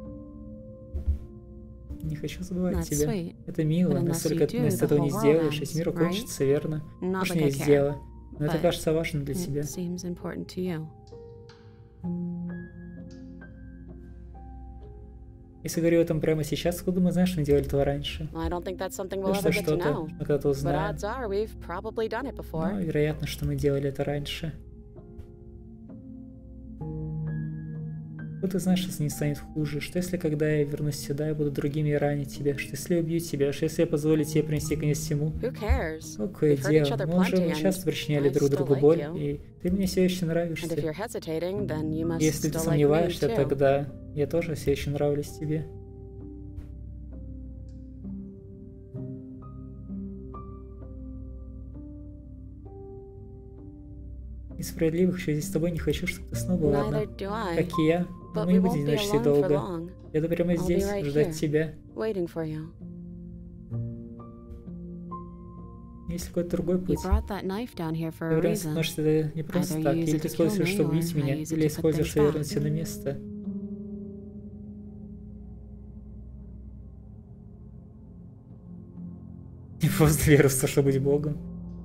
Не хочу забывать тебя. Это мило, но если ты этого не сделаешь, весь мир кончится, верно? Может, не сделаю. Но это кажется важным для тебя. Если говорю об этом прямо сейчас, откуда мы знаем, что мы делали этого раньше? Это что-то, мы когда-то узнаем. Но вероятно, что мы делали это раньше. Вот ты знаешь, что не станет хуже, что если когда я вернусь сюда, я буду другими и ранить тебя, что если я убью тебя, что если я позволю тебе принести конец всему. Какое дело, мы уже часто причиняли друг другу боль, и ты мне все еще нравишься. Если ты сомневаешься, тогда я тоже все еще нравлюсь тебе. Несправедливых еще здесь с тобой не хочу, чтобы ты снова была одна. Как и я. Но мы не будем значить долго. Я-то прямо здесь, ждать тебя. Есть какой-то другой путь. Ты вернешь это не просто так. Или ты используешь, чтобы убить меня, или используешь, чтобы вернуть все на место. Не просто веру в то, чтобы быть Богом.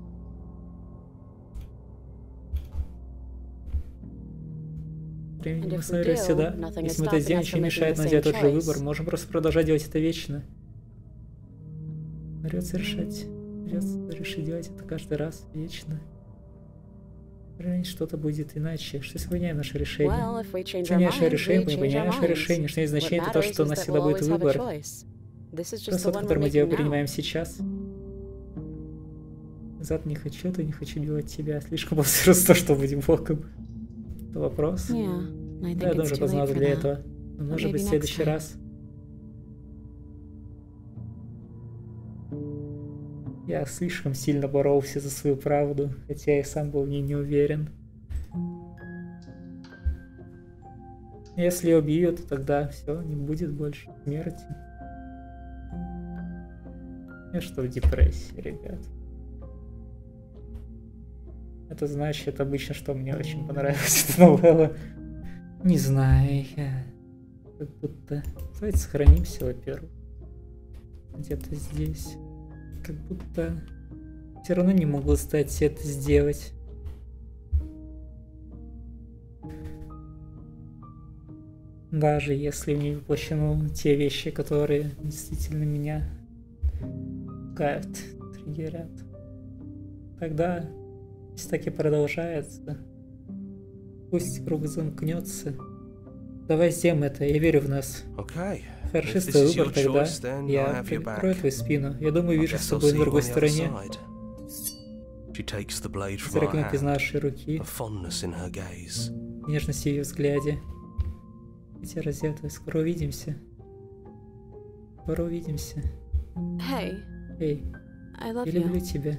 Времени мы смотрели сюда. Если мы это сделаем, ничего не мешает нам сделать тот же выбор. Можем просто продолжать делать это вечно. Придется решать. Придется решить делать это каждый раз, вечно. Раньше что-то будет иначе. Что если поменяем наше решение? Если меняешь наше решение, мы поменяем наше решение. Что имеет значение, это то, что у нас всегда будет выбор. Просто тот, который мы принимаем сейчас. Назад не хочу, то не хочу делать тебя. Слишком просто то, что будем Богом. Это вопрос. Да, я должен познать для этого. Но может быть в следующий раз. Я слишком сильно боролся за свою правду, хотя я сам был в ней не уверен. Если я убью, то тогда все, не будет больше смерти. Я что, в депрессии, ребят? Это значит обычно, что мне очень понравилась эта новелла. Не знаю, я как будто... Давайте сохранимся, во-первых. Где-то здесь. Как будто... Все равно не могу стать это сделать. Даже если не воплощены те вещи, которые действительно меня пугают, триггерят. Тогда, если так и продолжается, пусть круг замкнется. Давай сделаем это, я верю в нас. Хороший твой выбор тогда. Я прикрою твою спину. Я думаю, вижу с тобой на другой стороне. Зракнет из нашей руки. Нежность в ее взгляде. Эти розеты. Скоро увидимся. Скоро увидимся. Эй, я люблю тебя.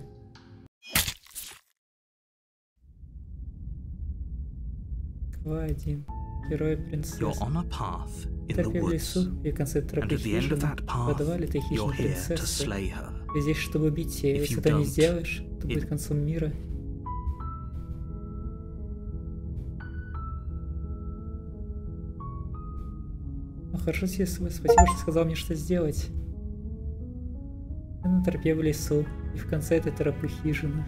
Глава 1. Герой принцессы. Тропе в лесу и в конце тропы хижины подавали ты хищной принцессы. Ты здесь, чтобы убить ее. Если ты не сделаешь, то будет концом мира. Ну хорошо, спасибо, что сказал мне, что сделать. Я на тропе в лесу и в конце этой тропы хижина.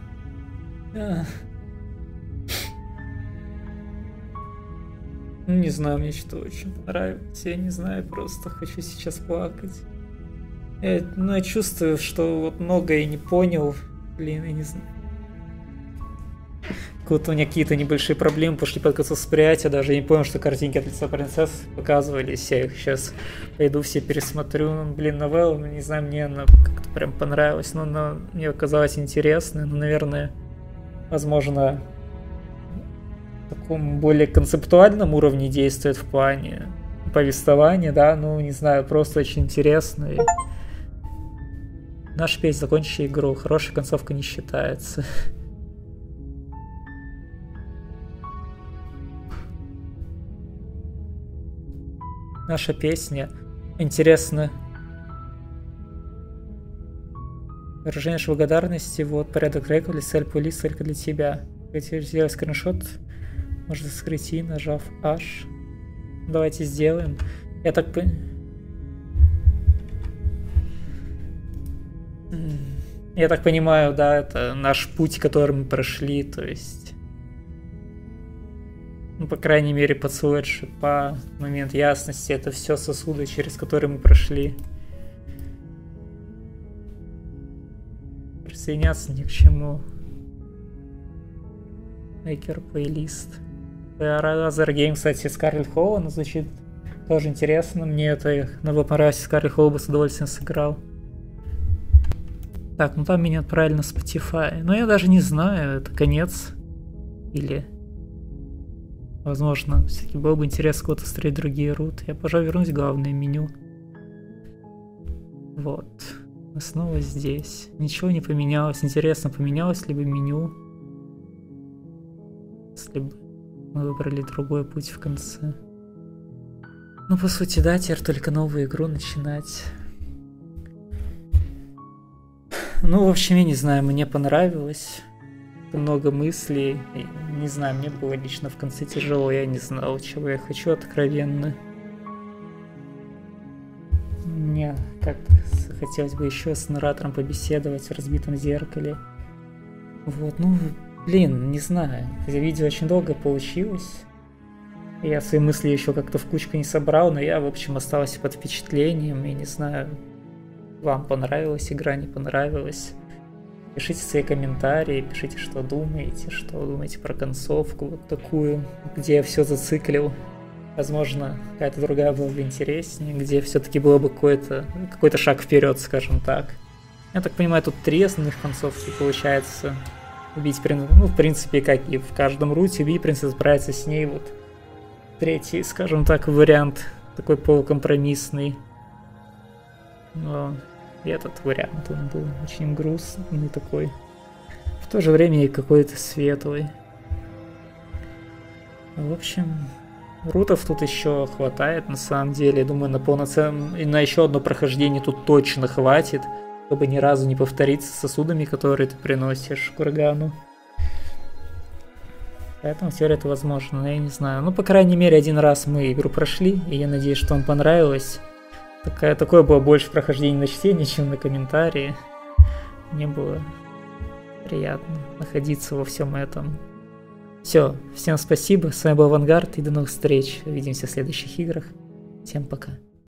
Не знаю, мне что очень понравилось. Я не знаю, просто хочу сейчас плакать. Я чувствую, что вот многое не понял. Блин, я не знаю. Как-то у меня какие-то небольшие проблемы пошли под конец восприятия. Даже я не понял, что картинки от лица принцесс показывались. Я их сейчас пойду все пересмотрю. Блин, новелла, не знаю, мне она как-то прям понравилась. Но она мне оказалась интересной. Ну, наверное, возможно... таком более концептуальном уровне действует в плане повествования, да, ну, не знаю, просто очень интересно. И... Наш петь, закончи игру, хорошая концовка не считается. Наша песня интересна. Выражение нашей благодарности, вот, порядок треков, лисель плейлист только для тебя. Хотите сделать скриншот? Можно скрыть и, нажав H. Давайте сделаем. Я так понимаю, да, это наш путь, который мы прошли, то есть... Ну, по крайней мере, поцелуй от шипа, момент ясности, это все сосуды, через которые мы прошли. Присоединяться ни к чему. Мейкер плейлист. Other Game, кстати, Скарлетт Холл, звучит тоже интересно. Мне это было понравилось, Скарлетт Холл бы с удовольствием сыграл. Так, ну там меня отправили на Spotify. Но я даже не знаю, это конец. Или... Возможно, все-таки было бы интересно кого-то строить другие руты. Я, пожалуй, вернусь в главное меню. Вот. Мы снова здесь. Ничего не поменялось. Интересно, поменялось ли бы меню, если бы мы выбрали другой путь в конце. Ну, по сути, да, теперь только новую игру начинать. Ну, в общем, я не знаю, мне понравилось. Много мыслей. Не знаю, мне было лично в конце тяжело, я не знал, чего я хочу откровенно. Мне как-то хотелось бы еще с наратором побеседовать в разбитом зеркале. Вот, ну, блин, не знаю. Это видео очень долго получилось. Я свои мысли еще как-то в кучку не собрал, но я, в общем, остался под впечатлением. И не знаю, вам понравилась игра, не понравилась. Пишите свои комментарии, пишите, что думаете про концовку вот такую, где я все зациклил. Возможно, какая-то другая была бы интереснее, где все-таки было бы какой-то шаг вперед, скажем так. Я так понимаю, тут 3 основных концовки получается. Убить принцессу, ну, в принципе, как и в каждом руте, убить принцессу, справиться с ней, вот. 3-й, скажем так, вариант, такой полукомпромиссный. Но... И этот вариант, он был очень грустный такой. В то же время и какой-то светлый. В общем, рутов тут еще хватает, на самом деле. Думаю, на еще одно прохождение тут точно хватит, чтобы ни разу не повториться с сосудами, которые ты приносишь к кургану. Поэтому теперь это возможно, но я не знаю. Ну, по крайней мере, один раз мы игру прошли, и я надеюсь, что вам понравилось. Такое было больше прохождение на чтение, чем на комментарии. Мне было приятно находиться во всем этом. Все, всем спасибо, с вами был Авангард, и до новых встреч. Увидимся в следующих играх. Всем пока.